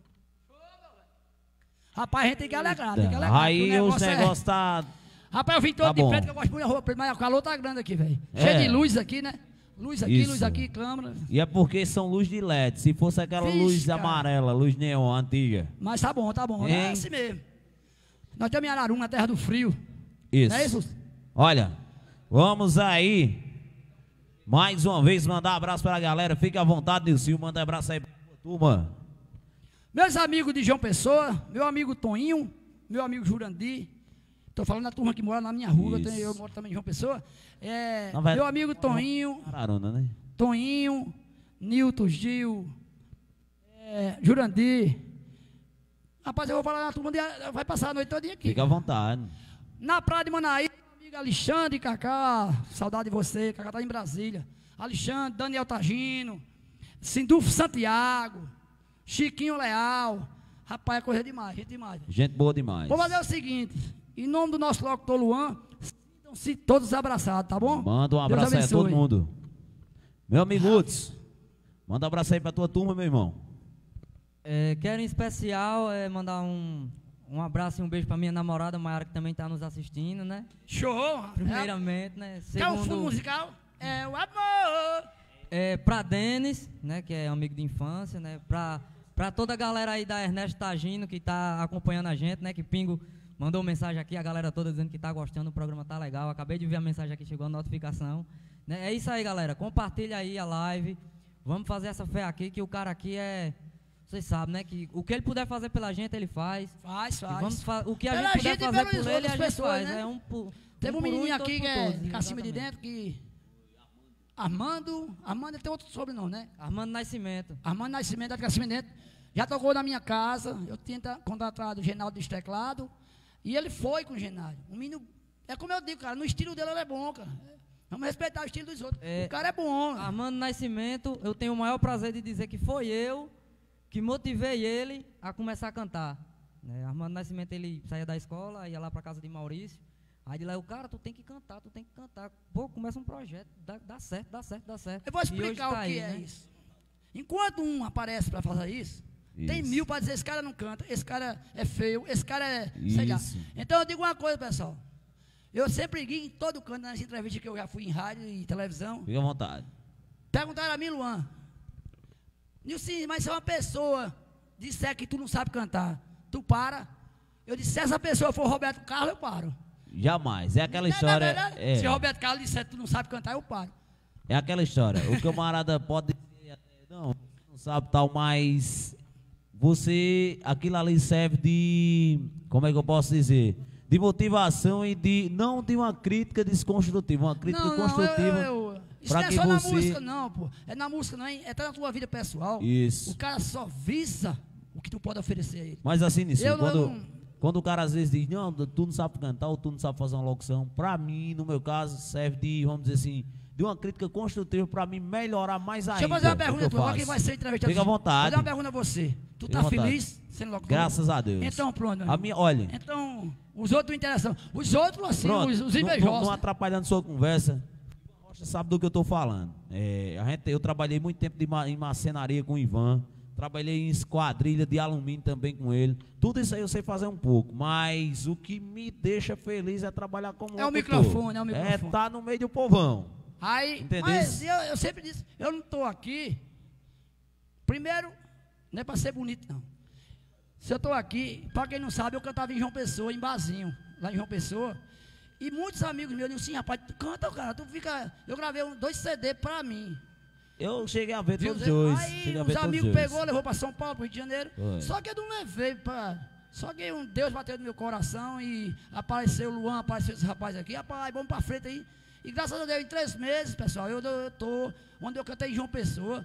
Rapaz, a gente tem que alegrar, tem que alegrar. Aí os negócios tá... Rapaz, eu vim todo de preto, que eu gosto muito da roupa preta, mas o calor tá grande aqui, velho. Cheio de luz aqui, né? Luz aqui, câmera. E é porque são luz de LED. Se fosse aquela luz amarela, luz neon antiga. Mas tá bom, é assim mesmo. Nós estamos em Araruama, na terra do frio. Isso. Não é isso? Olha, vamos aí. Mais uma vez mandar um abraço pra galera. Fica à vontade, Nilcinho. Manda um abraço aí pra turma. Meus amigos de João Pessoa, meu amigo Toninho, meu amigo Jurandir. Estou falando da turma que mora na minha rua, eu moro também em João Pessoa. Meu amigo Toninho, Araruna, né? Toninho, Nilton, Gil, Jurandir. Rapaz, eu vou falar na turma, vai passar a noite toda aqui. Fica à vontade. Na praia de Manaí, meu amigo Alexandre, Cacá, saudade de você, Cacá tá em Brasília. Alexandre, Daniel Tagino, Sindulfo Santiago, Chiquinho Leal. Rapaz, é coisa demais, gente demais. Gente boa demais. Vou fazer o seguinte, em nome do nosso locutor Luan, sintam-se todos abraçados, tá bom? Manda um abraço aí a todo mundo. Meu amigo Lutz, manda um abraço aí pra tua turma, meu irmão. Quero em especial mandar um abraço e um beijo pra minha namorada, Mayara, que também tá nos assistindo, né? Show! Primeiramente, né? Quer um fundo musical? É o amor! Pra Denis, né? Que é amigo de infância, né? Pra toda a galera aí da Ernesto Tagino, que tá acompanhando a gente, né? Que Pingo mandou mensagem aqui, a galera toda dizendo que tá gostando, o programa tá legal. Acabei de ver a mensagem aqui, chegou a notificação. Né? É isso aí, galera. Compartilha aí a live. Vamos fazer essa fé aqui, que o cara aqui vocês sabem, né? Que o que ele puder fazer pela gente, ele faz. Faz. O que a gente puder fazer por ele, a gente faz. Né? Teve um menininho aqui que é de Cacimba de Dentro, que... Armando tem outro sobrenome, né? Armando Nascimento. Armando Nascimento, de Cacimba de Dentro. Já tocou na minha casa. Eu tinha contratado o Genaldo dos teclados. E ele foi com o Genaldo. Um menino... É como eu digo, cara. No estilo dele, ele é bom, cara. Vamos respeitar o estilo dos outros. O cara é bom. Armando Nascimento, eu tenho o maior prazer de dizer que foi eu que motivei ele a começar a cantar. Armando Nascimento, ele saía da escola, ia lá pra casa de Maurício. Aí de lá, tu tem que cantar, Pô, começa um projeto, dá certo. Eu vou explicar o que é isso. Enquanto um aparece pra fazer isso, tem 1000 pra dizer, esse cara não canta, esse cara é feio, esse cara é... Sei lá. Então eu digo uma coisa, pessoal. Eu sempre guio em todo canto, nas entrevistas que eu já fui em rádio e televisão. Fica à vontade. Perguntaram a mim, Luan, Nilson, mas se uma pessoa disser que tu não sabe cantar, tu para? Eu disse, se essa pessoa for Roberto Carlos, eu paro. Jamais. É aquela história... Se Roberto Carlos disser que tu não sabe cantar, eu paro. É aquela história. O camarada pode dizer, não sabe tal, mas você, aquilo ali serve de... Como é que eu posso dizer? De motivação e não de uma crítica desconstrutiva. Uma crítica construtiva. Isso não é só na música, não, pô. É na música, não, é até na tua vida pessoal. Isso. O cara só visa o que tu pode oferecer a ele. Mas assim, nisso, quando o cara às vezes diz, não, tu não sabe cantar ou tu não sabe fazer uma locução, pra mim, no meu caso, serve de, vamos dizer assim, de uma crítica construtiva pra mim melhorar mais ainda. Deixa eu fazer uma pergunta tua, quem vai ser entrevistado? Fica à vontade. Vou fazer uma pergunta a você. Tu tá feliz sendo locutor? Graças a Deus. Então, pronto. Olha. Então, os outros não interessam. Os outros, assim, pronto, os invejosos. Não atrapalhando sua conversa. Você sabe do que eu estou falando. Eu trabalhei muito tempo em marcenaria com o Ivan. Trabalhei em esquadrilha de alumínio também com ele. Tudo isso aí eu sei fazer um pouco. Mas o que me deixa feliz é trabalhar como locutor. É o microfone. É estar no meio do povão. Aí, mas eu sempre disse, eu não estou aqui. Primeiro, não é para ser bonito, não. Se eu estou aqui, para quem não sabe, eu cantava em João Pessoa, em barzinho, lá em João Pessoa. E muitos amigos meus diziam assim, rapaz, tu canta, cara, tu fica... Eu gravei 2 CD para mim. Eu cheguei a ver todos os dois. Aí os amigos pegou, levou para São Paulo, para o Rio de Janeiro. Foi. Só que eu não levei para... Só que um Deus bateu no meu coração e apareceu o Luan, apareceu esse rapaz aqui. Rapaz, vamos para frente aí. E graças a Deus, em 3 meses, pessoal, eu tô onde eu cantei em João Pessoa.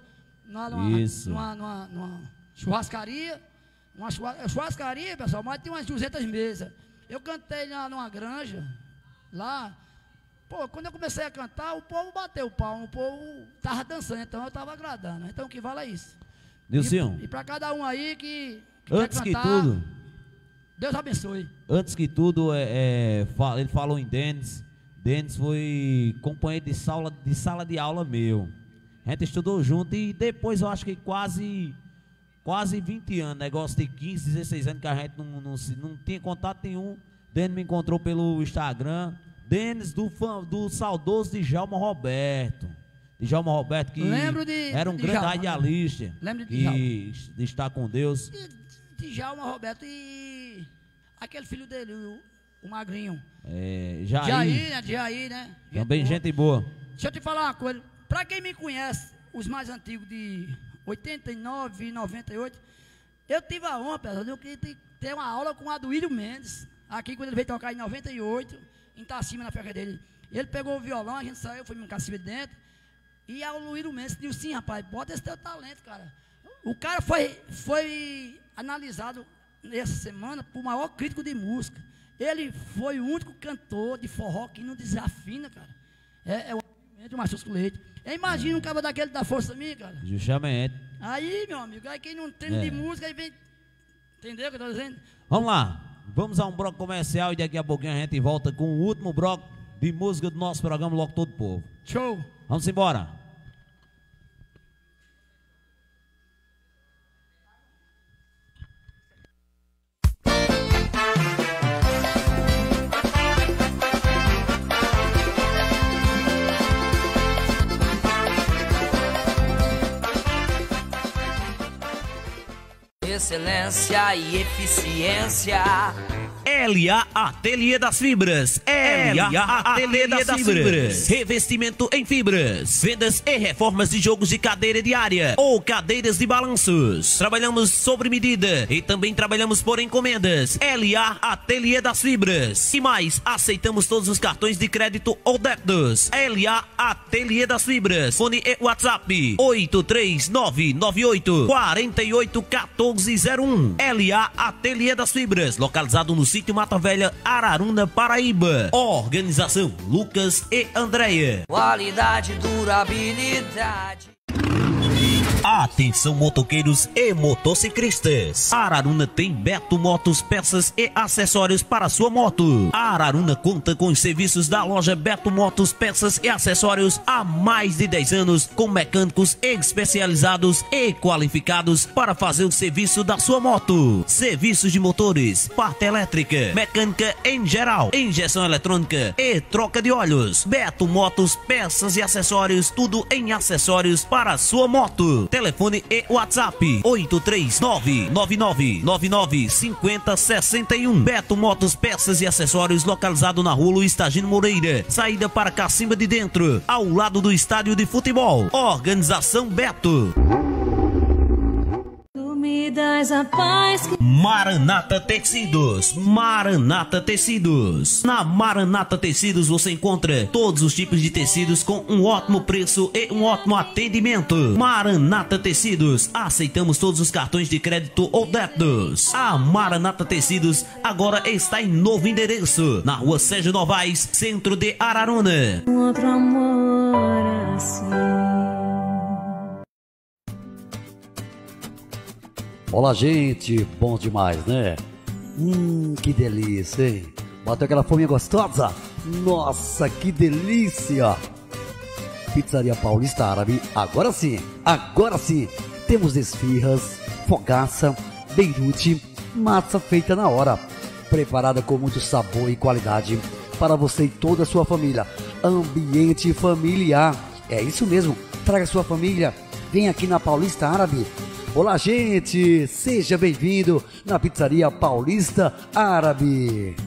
Numa churrascaria. Uma churrascaria, pessoal, mas tem umas 200 mesas. Eu cantei numa granja, lá. Pô, quando eu comecei a cantar, o povo bateu o palmo, o povo tava dançando, então eu tava agradando. Então o que vale é isso. Nilson. E para cada um aí que antes quer cantar, que tudo, Deus abençoe. Antes que tudo, ele falou em Denis. Denis foi companheiro de sala de aula meu. A gente estudou junto e depois eu acho que quase 20 anos, negócio de 15, 16 anos que a gente não tinha contato nenhum. Denis me encontrou pelo Instagram. Denis do saudoso Djalma Roberto. Djalma Roberto que era um grande radialista. Lembro de Djalma. Djalma. Que está com Deus. Djalma Roberto e aquele filho dele, o magrinho. Jair, né? Também gente boa. Deixa eu te falar uma coisa. Pra quem me conhece, os mais antigos de 89 e 98, eu tive a honra, pessoal, de ter uma aula com o Aduílio Mendes. Aqui, quando ele veio tocar em 98, em Itacima, na festa dele. Ele pegou o violão, a gente saiu, foi em Caciba de dentro. E a Aduílio Mendes disse, sim, rapaz, bota esse teu talento, cara. O cara foi analisado essa semana por maior crítico de música. Ele foi o único cantor de forró que não desafina, cara. É o Márcio Leite. Imagina um cara daquele da força minha, cara. Justamente. Aí, meu amigo, aí quem não treina de música, aí vem... Entendeu o que eu tô dizendo? Vamos lá. Vamos a um bloco comercial e daqui a pouquinho a gente volta com o último bloco de música do nosso programa Logo Todo Povo. Show. Vamos embora. Excelência e eficiência. LA Ateliê das Fibras. LA Ateliê das Fibras. Revestimento em fibras. Vendas e reformas de jogos de cadeira de área ou cadeiras de balanços. Trabalhamos sobre medida e também trabalhamos por encomendas. LA Ateliê das Fibras. E mais, aceitamos todos os cartões de crédito ou débitos. LA Ateliê das Fibras. Fone e WhatsApp 83998 481401. LA Ateliê das Fibras. Localizado no sítio Mata Velha, Araruna, Paraíba. Organização Lucas e Andréia. Qualidade, durabilidade. Atenção motoqueiros e motociclistas. A Araruna tem Beto Motos, peças e acessórios para sua moto. A Araruna conta com os serviços da loja Beto Motos, peças e acessórios há mais de 10 anos, com mecânicos especializados e qualificados para fazer o serviço da sua moto. Serviços de motores, parte elétrica, mecânica em geral, injeção eletrônica e troca de óleos. Beto Motos, peças e acessórios, tudo em acessórios para a sua moto. Telefone e WhatsApp 83999995061. Beto Motos, peças e acessórios, localizado na rua Luiz Tagino Moreira, saída para Cacimba de Dentro, ao lado do estádio de futebol. Organização Beto. Me dás a paz que... Maranata Tecidos. Maranata Tecidos. Na Maranata Tecidos você encontra todos os tipos de tecidos com um ótimo preço e um ótimo atendimento. Maranata Tecidos. Aceitamos todos os cartões de crédito ou débitos. A Maranata Tecidos agora está em novo endereço, na rua Sérgio Novaes, centro de Araruna. Outro amor assim. Olá, gente, bom demais, né? Que delícia, hein? Bateu aquela fome gostosa? Nossa, que delícia! Pizzaria Paulista Árabe, agora sim, temos esfirras, fogaça, beirute, massa feita na hora, preparada com muito sabor e qualidade para você e toda a sua família. Ambiente familiar, é isso mesmo, traga sua família, vem aqui na Paulista Árabe. Olá, gente! Seja bem-vindo na Pizzaria Paulista Árabe.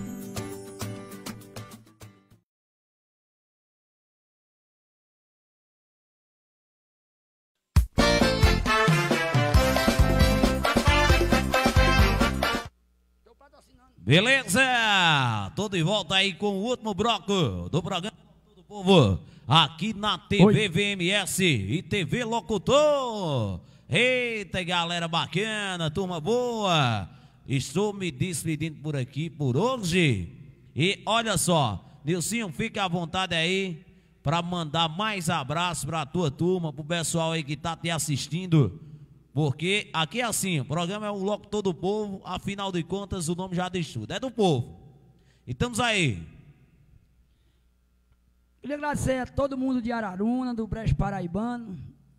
Beleza? Tô de volta aí com o último bloco do programa do Povo, aqui na TV VMS e TV Locutor. Eita, galera bacana, turma boa. Estou me despedindo por aqui por hoje. E olha só, Nilcinho, fica à vontade aí para mandar mais abraços para a tua turma, pro pessoal aí que tá te assistindo. Porque aqui é assim, o programa é o Locutor do Povo, afinal de contas o nome já diz tudo, é do povo. E estamos aí. Queria agradecer a todo mundo de Araruna, do Brejo Paraibano.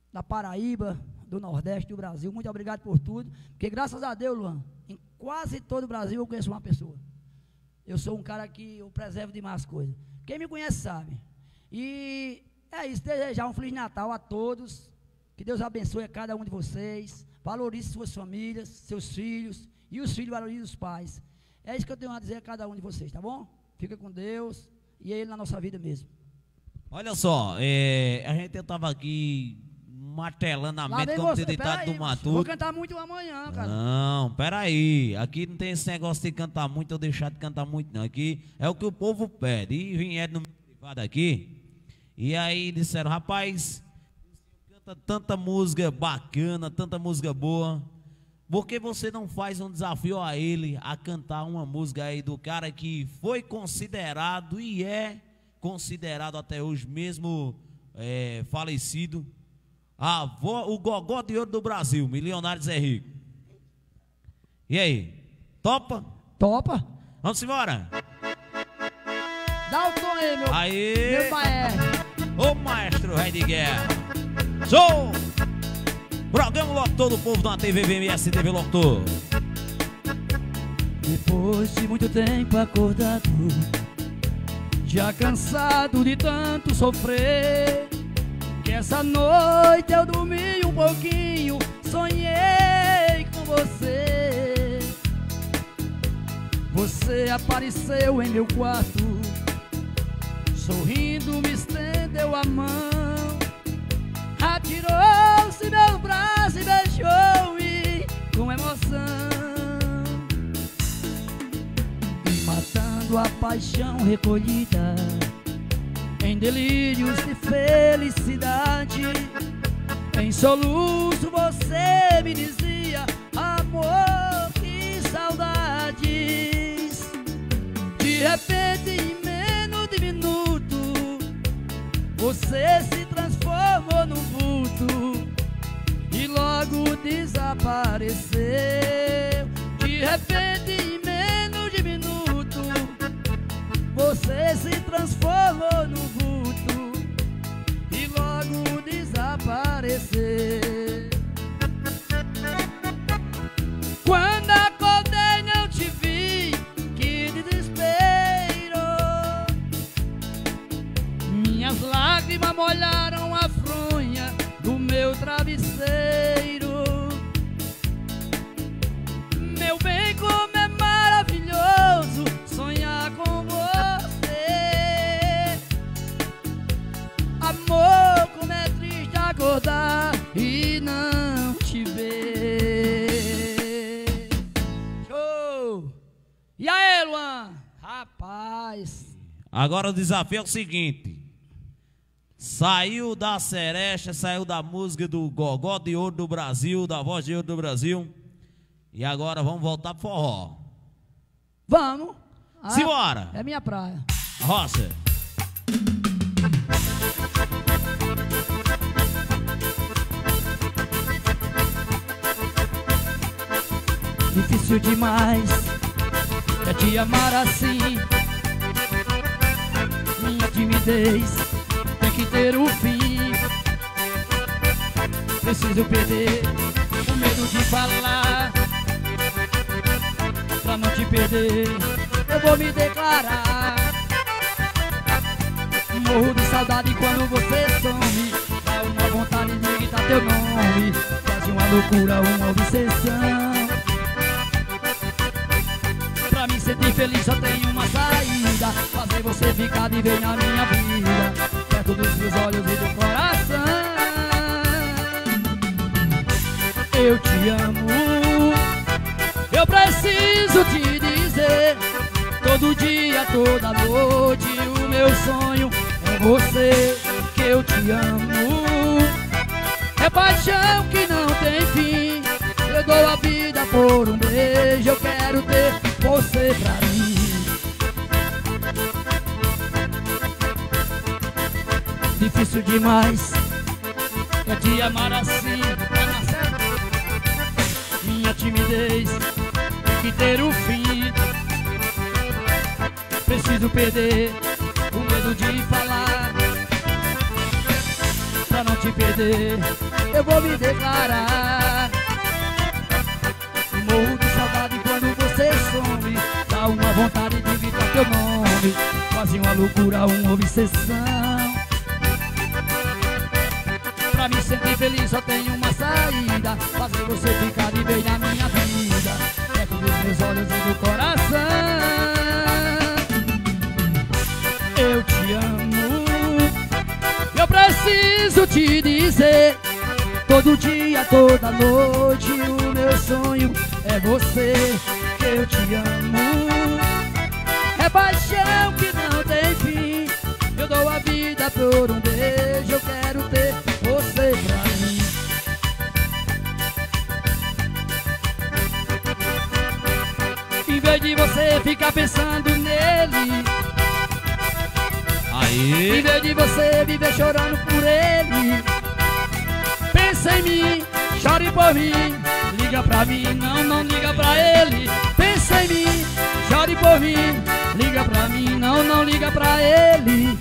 da Paraíba, do Nordeste, do Brasil. Muito obrigado por tudo. Porque graças a Deus, Luan, em quase todo o Brasil eu conheço uma pessoa. Eu sou um cara que eu preservo demais as coisas. Quem me conhece sabe. E é isso, desejar um Feliz Natal a todos. Que Deus abençoe a cada um de vocês. Valorize suas famílias, seus filhos. E os filhos valorizem os pais. É isso que eu tenho a dizer a cada um de vocês, tá bom? Fica com Deus e Ele na nossa vida mesmo. Olha só, a gente estava aqui martelando a mente como ter ditado do Matuto. Vou cantar muito amanhã, cara. Não, peraí. Aqui não tem esse negócio de cantar muito ou deixar de cantar muito, não. Aqui é o que o povo pede. E vieram no meu privado aqui. E aí disseram, rapaz, canta tanta música bacana, tanta música boa. Por que você não faz um desafio a ele a cantar uma música aí do cara que foi considerado e é considerado até hoje mesmo falecido, o gogó de ouro do Brasil, Milionário Zé Rico. E aí, topa? Topa. Vamos embora? Dá o tom aí, meu maestro. Ô maestro Rei de Guerra. Show! Programa Logo Todo o Povo na TV VMS TV Logo Todo. Depois de muito tempo acordado, já cansado de tanto sofrer, que essa noite eu dormi um pouquinho, sonhei com você. Você apareceu em meu quarto, sorrindo me estendeu a mão, atirou-se meu braço e beijou-me com emoção, e matando a paixão recolhida em delírios de felicidade, em soluço você me dizia: amor, que saudades. De repente, em menos de minuto, você se transformou num vulto e logo desapareceu. De repente, em menos de minuto, você se transformou num vulto e logo desapareceu. Quando acordei não te vi, que desespero. Minhas lágrimas molharam a fronha do meu travesseiro. Meu bem, como é maravilhoso sonhar com você. Amor, como é triste acordar e não te ver. Show! E aí, Luan? Rapaz. Agora o desafio é o seguinte. Saiu da seresta, saiu da música do Gogó de Ouro do Brasil, da Voz de Ouro do Brasil. E agora vamos voltar pro forró. Vamos. Simbora. É minha praia. Roça. Difícil demais é te amar assim. Minha timidez tem que ter um fim. Preciso perder o medo de falar. Pra não te perder, eu vou me declarar. Morro de saudade quando você some. Dá uma vontade de gritar teu nome. Quase uma loucura, uma obsessão. Pra me sentir feliz só tem uma saída: fazer você ficar de vez na minha vida, perto dos meus olhos e do coração. Eu te amo, eu preciso te dizer. Todo dia, toda noite, o meu sonho é você. Que eu te amo, é paixão que não tem fim. Eu dou a vida por um beijo, eu quero ter você pra mim. Difícil demais é te amar assim. Minha timidez tem que ter um fim. Preciso perder o medo de falar. Pra pra não te perder, eu vou me declarar. Morro de saudade quando você some, dá uma vontade de gritar teu nome, quase uma loucura, uma obsessão. Pra me sentir feliz só tem uma saída, fazer você ficar de vez na minha vida, perto dos meus olhos e do coração. Eu te amo, eu preciso te dizer, todo dia, toda noite, o meu sonho é você. Eu te amo, é paixão que não tem fim, eu dou a vida por um beijo, eu quero ter você pra mim. Em vez de você ficar pensando nele, aí, em vez de você viver chorando por ele, pensa em mim, chore por mim, liga pra mim, não liga pra ele. Pensa em mim, chore por mim, liga pra mim, não liga pra ele,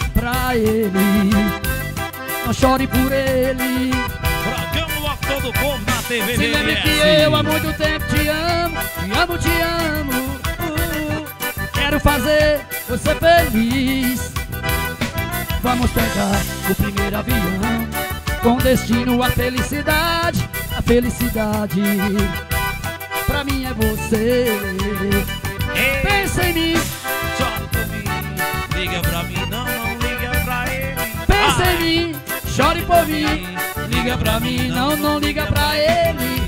não chore por ele. Programa Logo Todo Povo na TV. Se lembre que eu há muito tempo te amo, te amo. Quero fazer você feliz. Vamos pegar o primeiro avião, com destino à felicidade, a felicidade pra mim é você. Ei, pensa em mim, chora por mim, liga pra mim, não liga pra ele. Pensa em mim, chore por mim, liga pra mim, não liga pra ele,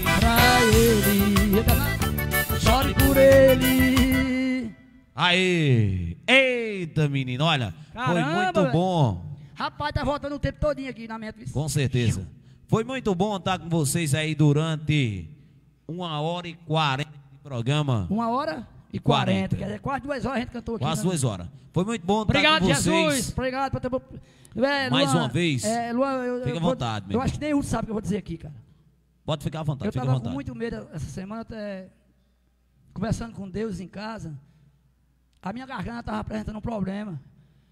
chore por ele. Aí, eita menino, olha, caramba, foi muito bom. Rapaz, tá voltando o tempo todinho aqui na minha vida. Com certeza. Foi muito bom estar com vocês aí durante 1h40 de programa. 1h40, quer dizer, quase 2 horas a gente cantou aqui. Quase 2 horas. Foi muito bom estar obrigado, com vocês. Jesus, obrigado por ter... Mais uma vez. Luan, fica à vontade, meu eu acho que nem o sabe o que eu vou dizer aqui, cara. Pode ficar à vontade, eu fica à tava vontade. com muito medo essa semana, até conversando com Deus em casa. A minha garganta estava apresentando um problema.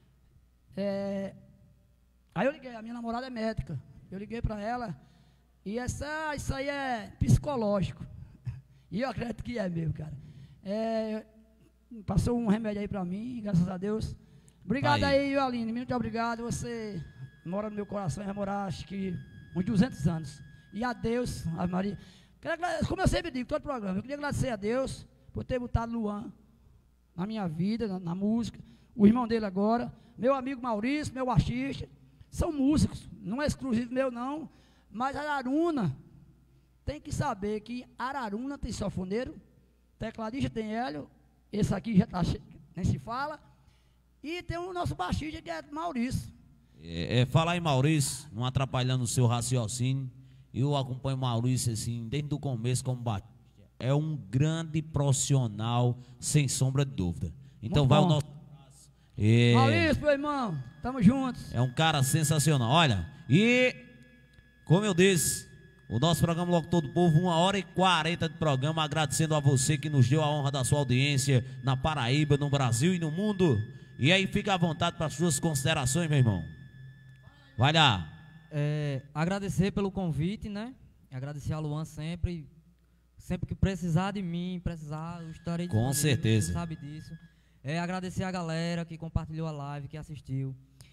Aí eu liguei, a minha namorada é médica. Eu liguei para ela e isso aí é psicológico. E eu acredito que é mesmo, cara. Passou um remédio aí para mim, graças a Deus. Obrigado aí, Aline, muito obrigado. Você mora no meu coração e vai morar, acho que, uns 200 anos. E a Deus, a Maria. Como eu sempre digo, todo programa, eu queria agradecer a Deus por ter botado Luan na minha vida, na música. O irmão dele agora, meu amigo Maurício, meu baixista, são músicos, não é exclusivo meu não, mas Araruna tem que saber que Araruna tem sanfoneiro, tecladista tem Hélio, esse aqui já tá, nem se fala, e tem o nosso baixista que é Maurício. Falar em Maurício, não atrapalhando o seu raciocínio, eu acompanho o Maurício assim, desde o começo como baixista. É um grande profissional, sem sombra de dúvida. Então muito vai bom. o nosso abraço. Maurício, meu irmão, tamo juntos. É um cara sensacional. Olha, e como eu disse, o nosso programa Logo Todo Povo, 1h40 de programa, agradecendo a você que nos deu a honra da sua audiência na Paraíba, no Brasil e no mundo. E aí fica à vontade para as suas considerações, meu irmão. Vai lá. Agradecer pelo convite, né? Agradecer a Luan sempre que precisar de mim, eu estarei de Com certeza. Você sabe disso. Agradecer a galera que compartilhou a live, que assistiu.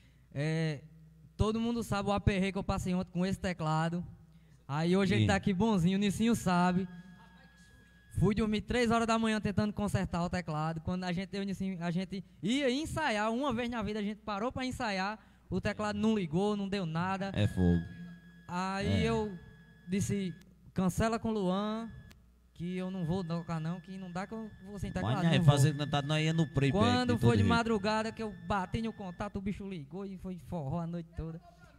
Todo mundo sabe o aperreio que eu passei ontem com esse teclado. Aí hoje ele tá aqui bonzinho, o Nicinho sabe. Fui dormir 3 horas da manhã tentando consertar o teclado. Quando a gente ia ensaiar, uma vez na vida a gente parou para ensaiar, o teclado não ligou, não deu nada. É fogo. Aí eu disse, cancela com o Luan, que eu não vou tocar não, que não dá que eu vou sem teclado. Mas fazer cantado nós ia no playback. Quando foi de madrugada que eu bati no contato, o bicho ligou e foi forró a noite toda.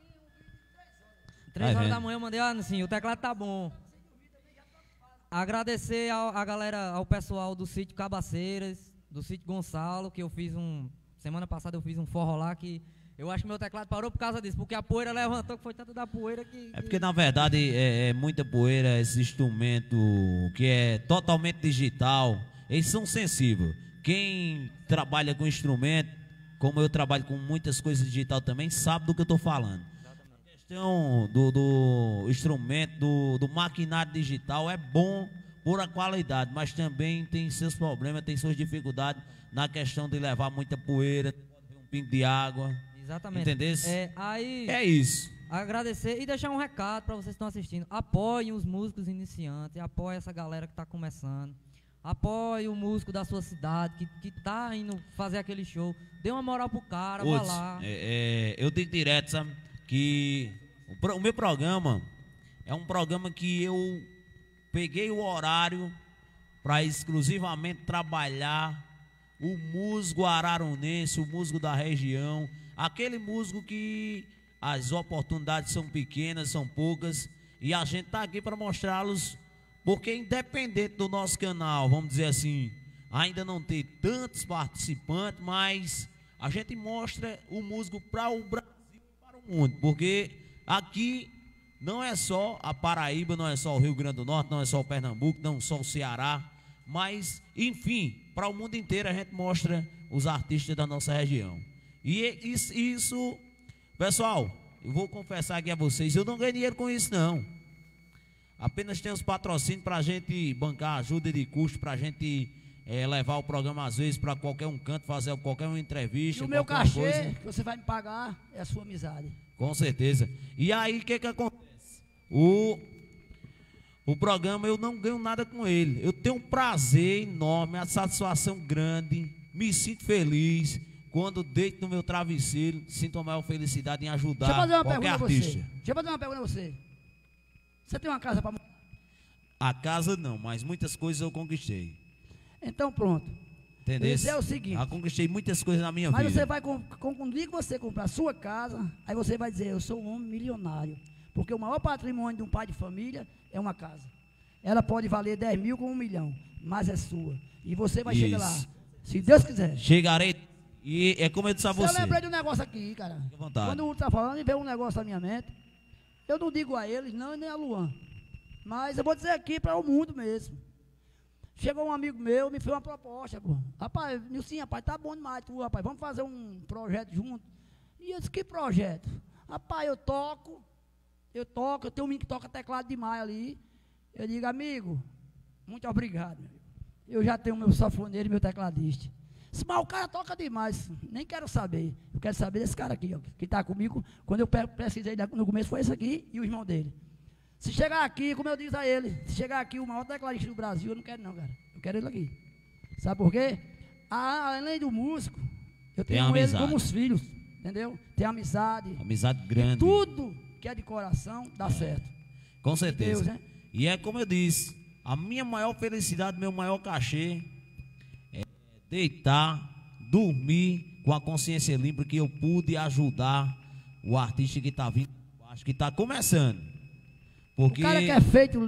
3 horas da manhã eu mandei, assim, o teclado tá bom. Agradecer a galera, ao pessoal do sítio Cabaceiras, do sítio Gonçalo, que eu fiz semana passada eu fiz um forró lá que eu acho que meu teclado parou por causa disso, porque a poeira levantou, que foi tanto da poeira que... É porque na verdade é muita poeira, esse instrumento que é totalmente digital, eles são sensíveis. Quem trabalha com instrumento, como eu trabalho com muitas coisas digital também, sabe do que eu estou falando. questão do instrumento, do maquinário digital é bom por a qualidade, mas também tem seus problemas, tem suas dificuldades na questão de levar muita poeira, um pingo de água. Exatamente. Entendesse? Aí, é isso. Agradecer e deixar um recado para vocês que estão assistindo. Apoiem os músicos iniciantes, apoiem essa galera que está começando. Apoie o músico da sua cidade que tá indo fazer aquele show. Dê uma moral pro cara, vá lá. Eu digo direto, sabe, que o meu programa é um programa que eu peguei o horário para exclusivamente trabalhar o músico ararunense, o músico da região, aquele músico que as oportunidades são pequenas, são poucas, e a gente tá aqui para mostrá-los, porque independente do nosso canal, vamos dizer assim, ainda não ter tantos participantes, mas a gente mostra o músico para o Brasil e para o mundo, porque aqui não é só a Paraíba, não é só o Rio Grande do Norte, não é só o Pernambuco, não é só o Ceará, mas, enfim, para o mundo inteiro a gente mostra os artistas da nossa região. E isso, pessoal, eu vou confessar aqui a vocês, eu não ganho dinheiro com isso não. Apenas tem os patrocínios para a gente bancar ajuda de custo, para a gente levar o programa às vezes para qualquer um canto, fazer qualquer uma entrevista. E o meu cachê que você vai me pagar é a sua amizade. Com certeza. E aí o que acontece? O programa eu não ganho nada com ele. Eu tenho um prazer enorme, uma satisfação grande, me sinto feliz quando deito no meu travesseiro, sinto a maior felicidade em ajudar qualquer artista. Deixa eu fazer uma pergunta a você. Você tem uma casa para morar? A casa não, mas muitas coisas eu conquistei. Então pronto. Entendeu? Isso é o seguinte. Eu conquistei muitas coisas na minha vida. Mas você vai, quando você comprar a sua casa, aí você vai dizer, eu sou um homem milionário. Porque o maior patrimônio de um pai de família é uma casa. Ela pode valer 10 mil com 1 milhão, mas é sua. E você vai chegar lá, se Deus quiser. Chegarei, e é como eu disse a você. Eu lembrei de um negócio aqui, cara. Fique à vontade. Quando o Hugo tá falando e veio um negócio na minha mente, eu não digo a eles, não, e nem a Luan. Mas eu vou dizer aqui para o mundo mesmo. Chegou um amigo meu, me fez uma proposta, pô. Rapaz, Nilcinho, rapaz, tá bom demais tu, rapaz, vamos fazer um projeto junto. E eu disse, que projeto? Rapaz, eu toco, eu tenho um menino que toca teclado demais ali. Eu digo, amigo, muito obrigado. Eu já tenho meu sanfoneiro e meu tecladista. Mas o cara toca demais, nem quero saber. Eu quero saber desse cara aqui, ó, que está comigo. Quando eu precisei no começo foi esse aqui e o irmão dele. Se chegar aqui, como eu disse a ele, se chegar aqui o maior tecladista do Brasil, eu não quero não, cara. Eu quero ele aqui. Sabe por quê? Além do músico, eu tenho ele como os filhos, entendeu? Tem amizade. Amizade grande. E tudo que é de coração dá certo. Com certeza. Deus, né? E é como eu disse, a minha maior felicidade, meu maior cachê é deitar, dormir com a consciência limpa que eu pude ajudar o artista que está vindo, acho que está começando. Porque... O cara que é feito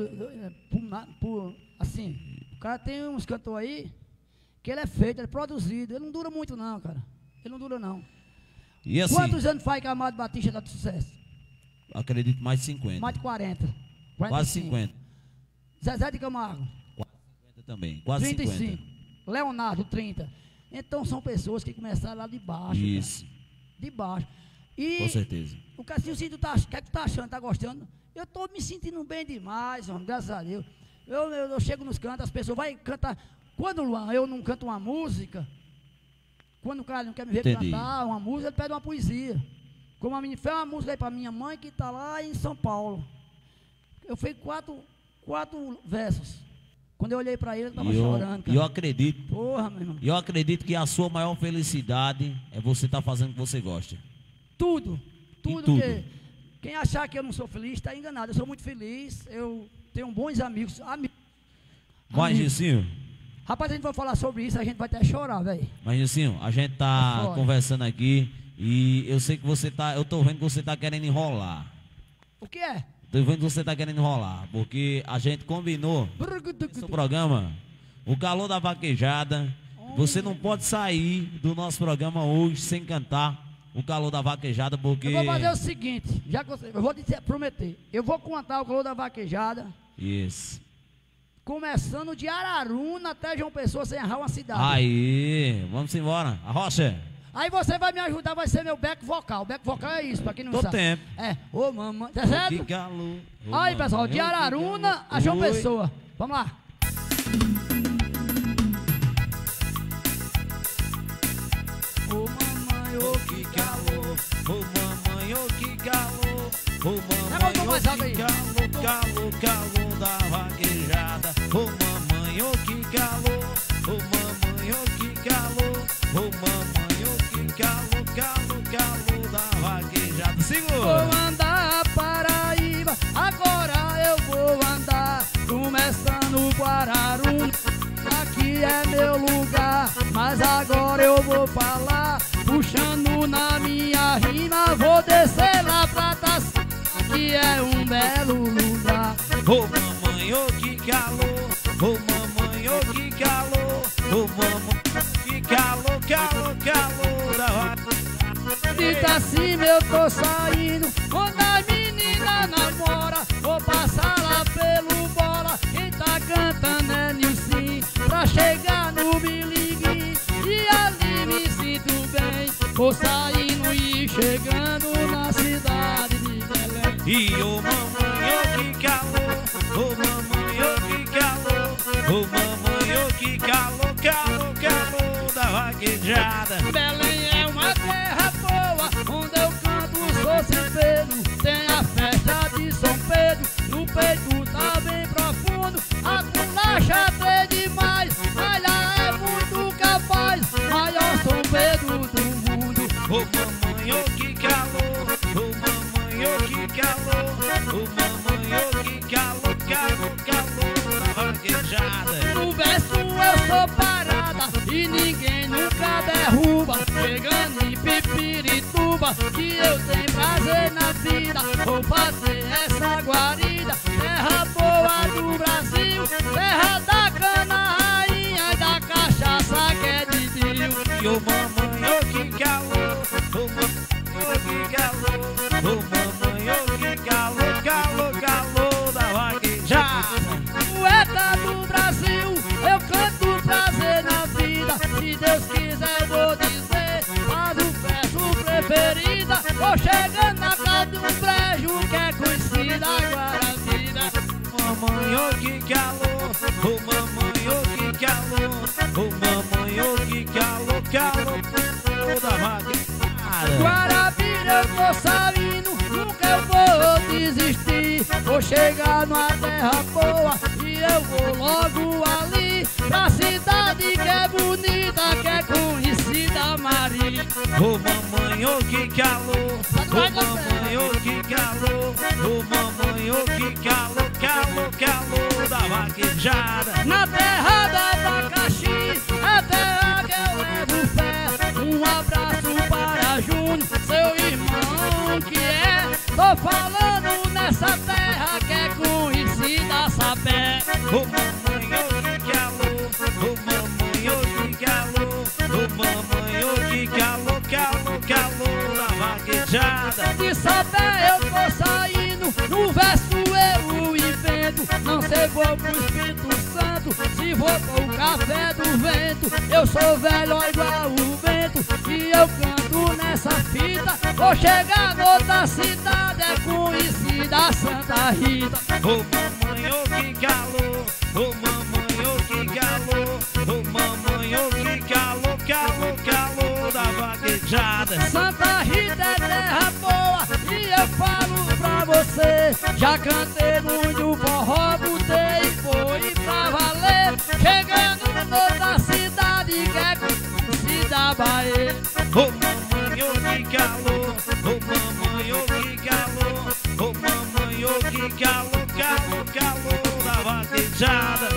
assim, o cara tem uns cantores aí que ele é feito, ele é produzido, ele não dura muito não, cara. Ele não dura não. E assim, quantos anos faz que a Amado Batista dá de sucesso? Acredito mais de 50. Mais de 40. 45. Quase 50. Zezé de Camargo. Quase 50 também. Quase 35. 50. Leonardo, 30. Então são pessoas que começaram lá de baixo. Isso. Cara. De baixo. E com certeza. O Cassinho, o que é que tu tá achando? Tá gostando? Eu tô me sentindo bem demais, homem, graças a Deus. Eu chego nos cantos, as pessoas vão cantar. Quando, Luan, eu não canto uma música, quando o cara não quer me ver cantar uma música, ele pede uma poesia. Como a menina fez uma música aí para minha mãe, que está lá em São Paulo. Eu fiz quatro versos. Quando eu olhei para ele, ele estava chorando. E eu acredito. Porra, meu irmão. Eu acredito que a sua maior felicidade é você estar fazendo o que você gosta. Tudo. Que quem achar que eu não sou feliz está enganado. Eu sou muito feliz. Eu tenho bons amigos. Mas, Gilcinho. Rapaz, a gente vai falar sobre isso, a gente vai até chorar, velho. Mas, Gilcinho, a gente tá conversando aqui e eu sei que você tá. Eu tô vendo que você tá querendo enrolar. O que é? Tô vendo que você tá querendo enrolar, porque a gente combinou no programa o calor da vaquejada. Você não pode sair do nosso programa hoje sem cantar o calor da vaquejada, porque... Eu vou fazer o seguinte, já que eu vou prometer, eu vou contar o calor da vaquejada. Isso. Começando de Araruna até João Pessoa, sem errar uma cidade. Aí, vamos embora. A Rocha. Aí você vai me ajudar, vai ser meu back vocal. Back vocal é isso, pra quem não Tô sabe. tempo. É, ô mamãe, tá certo? Que galo, Aí, pessoal, de Araruna a João Pessoa. Vamos lá. Ô mamãe, ô que calor. Ô mamãe, ô que calor. Ô mamãe, ô que calor, calor da vaquejada. Ô mamãe, ô que calor. Ô mamãe, ô que calor. Ô mamãe, ô que calor, calor da vaquejada. Segura! Vou andar Paraíba, agora eu vou andar. Começando Guararuna, aqui é meu lugar. Mas agora eu vou falar, puxando na minha rima. Vou descer lá pra Taça, que é um belo lugar. Ô mamãe, ô que calor. Ô mamãe, ô que calor. Ô mamãe, que calor, calor da vaquejada. De Tacima eu tô saindo, quando a menina namora, vou passar lá pelo bola. Quem tá cantando é Nilcim, pra chegar no Biligui, e ali me sinto bem. Vou saindo e chegando na cidade de Belém. E ô mamãe, ô que calor. Ô mamãe, ô que calor. Ô mamãe, ô que calor, calor da vaquejada. Belém é uma terra boa, onde eu canto sou Pedro. Tem a festa de São Pedro, no peito tá bem profundo. A culacha tem demais, mas lá é muito capaz. Maior São Pedro do mundo. Ô mamãe, ô que calor. Ô mamãe, ô que calor. Ô mamãe, ô que calor, calor da vaquejada. No verso eu sou parada e ninguém nunca derruba. Pegando em Pipirituba, que eu tenho prazer na vida. Vou fazer essa guarida, terra boa do Brasil, terra da cana rainha e da cachaça que é de Dio. E ô mamãe, ô que calor. Ô mamãe, ô que calor. Ô mamãe, ô que calor, calor da vaquejada. Poeta do Brasil, eu canto prazer na vida. Se Deus quiser vou dizer, faz o verso preferida. Vou chegando na casa do brejo que é conhecida agora a vida. Mamãe, ô que calor. Ô mamãe, ô que calor. Ô mamãe, ô que calor, calor da vaquejada. Guarabira eu tô saindo, nunca eu vou desistir. Vou chegar numa terra boa e eu vou logo ali pra cidade que é bonita, que é conhecida Maria. Ô mamãe, ô que calor. Ô mamãe, ô que calor. Ô mamãe, ô que calor, calor da vaquejada. Na terra do abacaxi, a terra que eu levo fé. Um abraço para Júnior, seu irmão que é. Tô falando nessa terra que é conhecida Sapé. Ô mamãe, ô que calor. Ô mamãe, ô que calor. Ô mamãe, ô que calor, calor da vaquejada. De Sapé eu tô saindo, no verso eu invento. Não sei vou pro Espírito Santo, se vou pro café do vento. Eu sou velho igual o vento e eu canto nessa fita. Vou chegar noutra cidade, é conhecida Santa Rita. Ô mamãe, ô que calor. Ô mamãe, ô que calor. Ô mamãe, ô que calor, calor da vaquejada. Santa Rita é terra boa e eu falo pra você. Já cantei muito forró, botei e foi pra valer. Chegando noutra cidade que é conhecida Bahia. Ô mamãe, ô que calor. Ô mamãe, ô que calor. Ô mamãe, ô que calor, calor da vaquejada.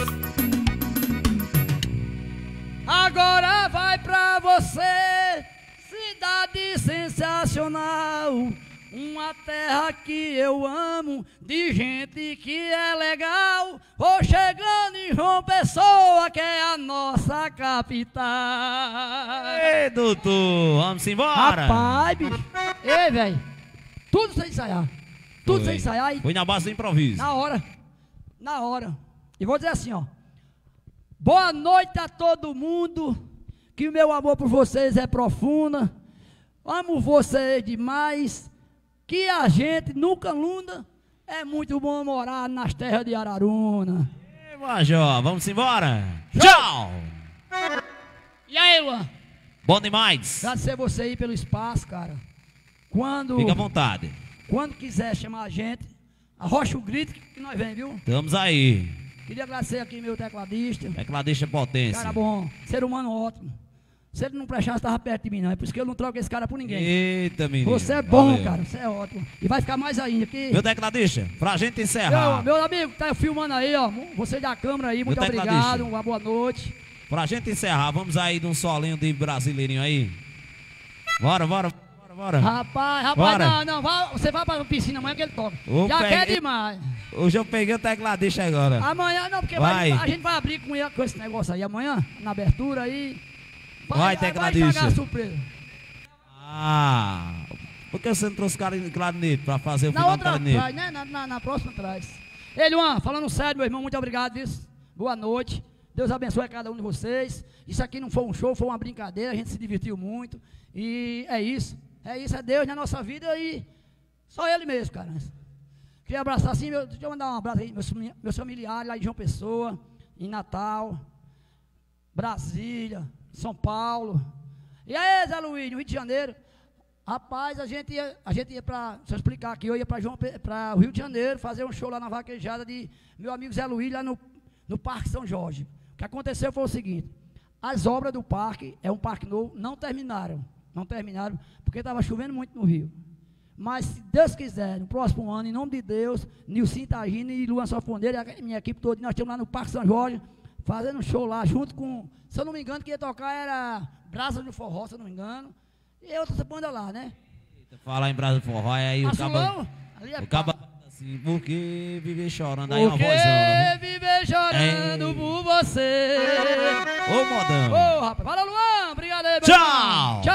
Agora vai pra você, cidade sensacional. Uma terra que eu amo, de gente que é legal. Vou chegando em João Pessoa, que é a nossa capital. Ei, doutor, vamos embora. Rapaz, bicho. Ei, velho. Tudo sem ensaiar. Tudo sem ensaiar. Foi na base do improviso. Na hora. Na hora. E vou dizer assim, ó. Boa noite a todo mundo que o meu amor por vocês é profundo. Amo vocês demais. Que a gente nunca lunda. É muito bom morar nas terras de Araruna. E, Major, vamos embora. Tchau! E aí, Luan? Bom demais. Agradecer você aí pelo espaço, cara. Fica à vontade. Quando quiser chamar a gente, arrocha o grito que nós vem, viu? Estamos aí. Queria agradecer aqui meu tecladista. Tecladista potência. Cara bom, ser humano ótimo. Se ele não prestasse, estava perto de mim, não. É por isso que eu não troco esse cara por ninguém. Eita, menino. Você é bom, valeu. cara. Você é ótimo. E vai ficar mais ainda. Que... Meu tecladista, pra gente encerrar. Meu amigo que tá filmando aí, ó. Você da câmera aí, muito obrigado. Uma boa noite. Pra gente encerrar, vamos aí de um solinho de brasileirinho aí. Bora. Rapaz, bora. não. Você vai pra piscina amanhã que ele toca. Quer demais. Hoje eu peguei o tecladista agora. Amanhã não, porque a gente vai abrir com esse negócio aí amanhã, na abertura aí. Vai, tecladista. Vai surpresa. Por que você não trouxe clarinete pra fazer o final do clarinete? Traz, né? Na próxima traz. Ei, Luan, falando sério, meu irmão, muito obrigado, isso. Boa noite. Deus abençoe a cada um de vocês. Isso aqui não foi um show, foi uma brincadeira, a gente se divertiu muito. E é isso. É Deus na nossa vida e só Ele mesmo, cara. Queria abraçar assim, deixa eu mandar um abraço aí, meus familiares lá em João Pessoa, em Natal, Brasília, São Paulo. E aí, Zé Luiz, no Rio de Janeiro. Rapaz, a gente ia para, deixa eu explicar aqui, eu ia para o Rio de Janeiro fazer um show lá na vaquejada de meu amigo Zé Luiz, lá no Parque São Jorge. O que aconteceu foi o seguinte, as obras do parque, é um parque novo, não terminaram, porque estava chovendo muito no Rio. Mas, se Deus quiser, no próximo ano, em nome de Deus, Nilcinho Tagino e Luan Sofoneiro, e a minha equipe toda, nós estamos lá no Parque São Jorge, fazendo um show lá, junto com, se eu não me engano, quem ia tocar era Brasa do Forró, se eu não me engano, e outra banda lá, né? Falar em Brasa do Forró, aí o cabo assim, porque viver chorando, aí uma vozão. Porque viver chorando por você. Ô, modão. Ô, rapaz, fala, Luan, obrigado aí. Tchau.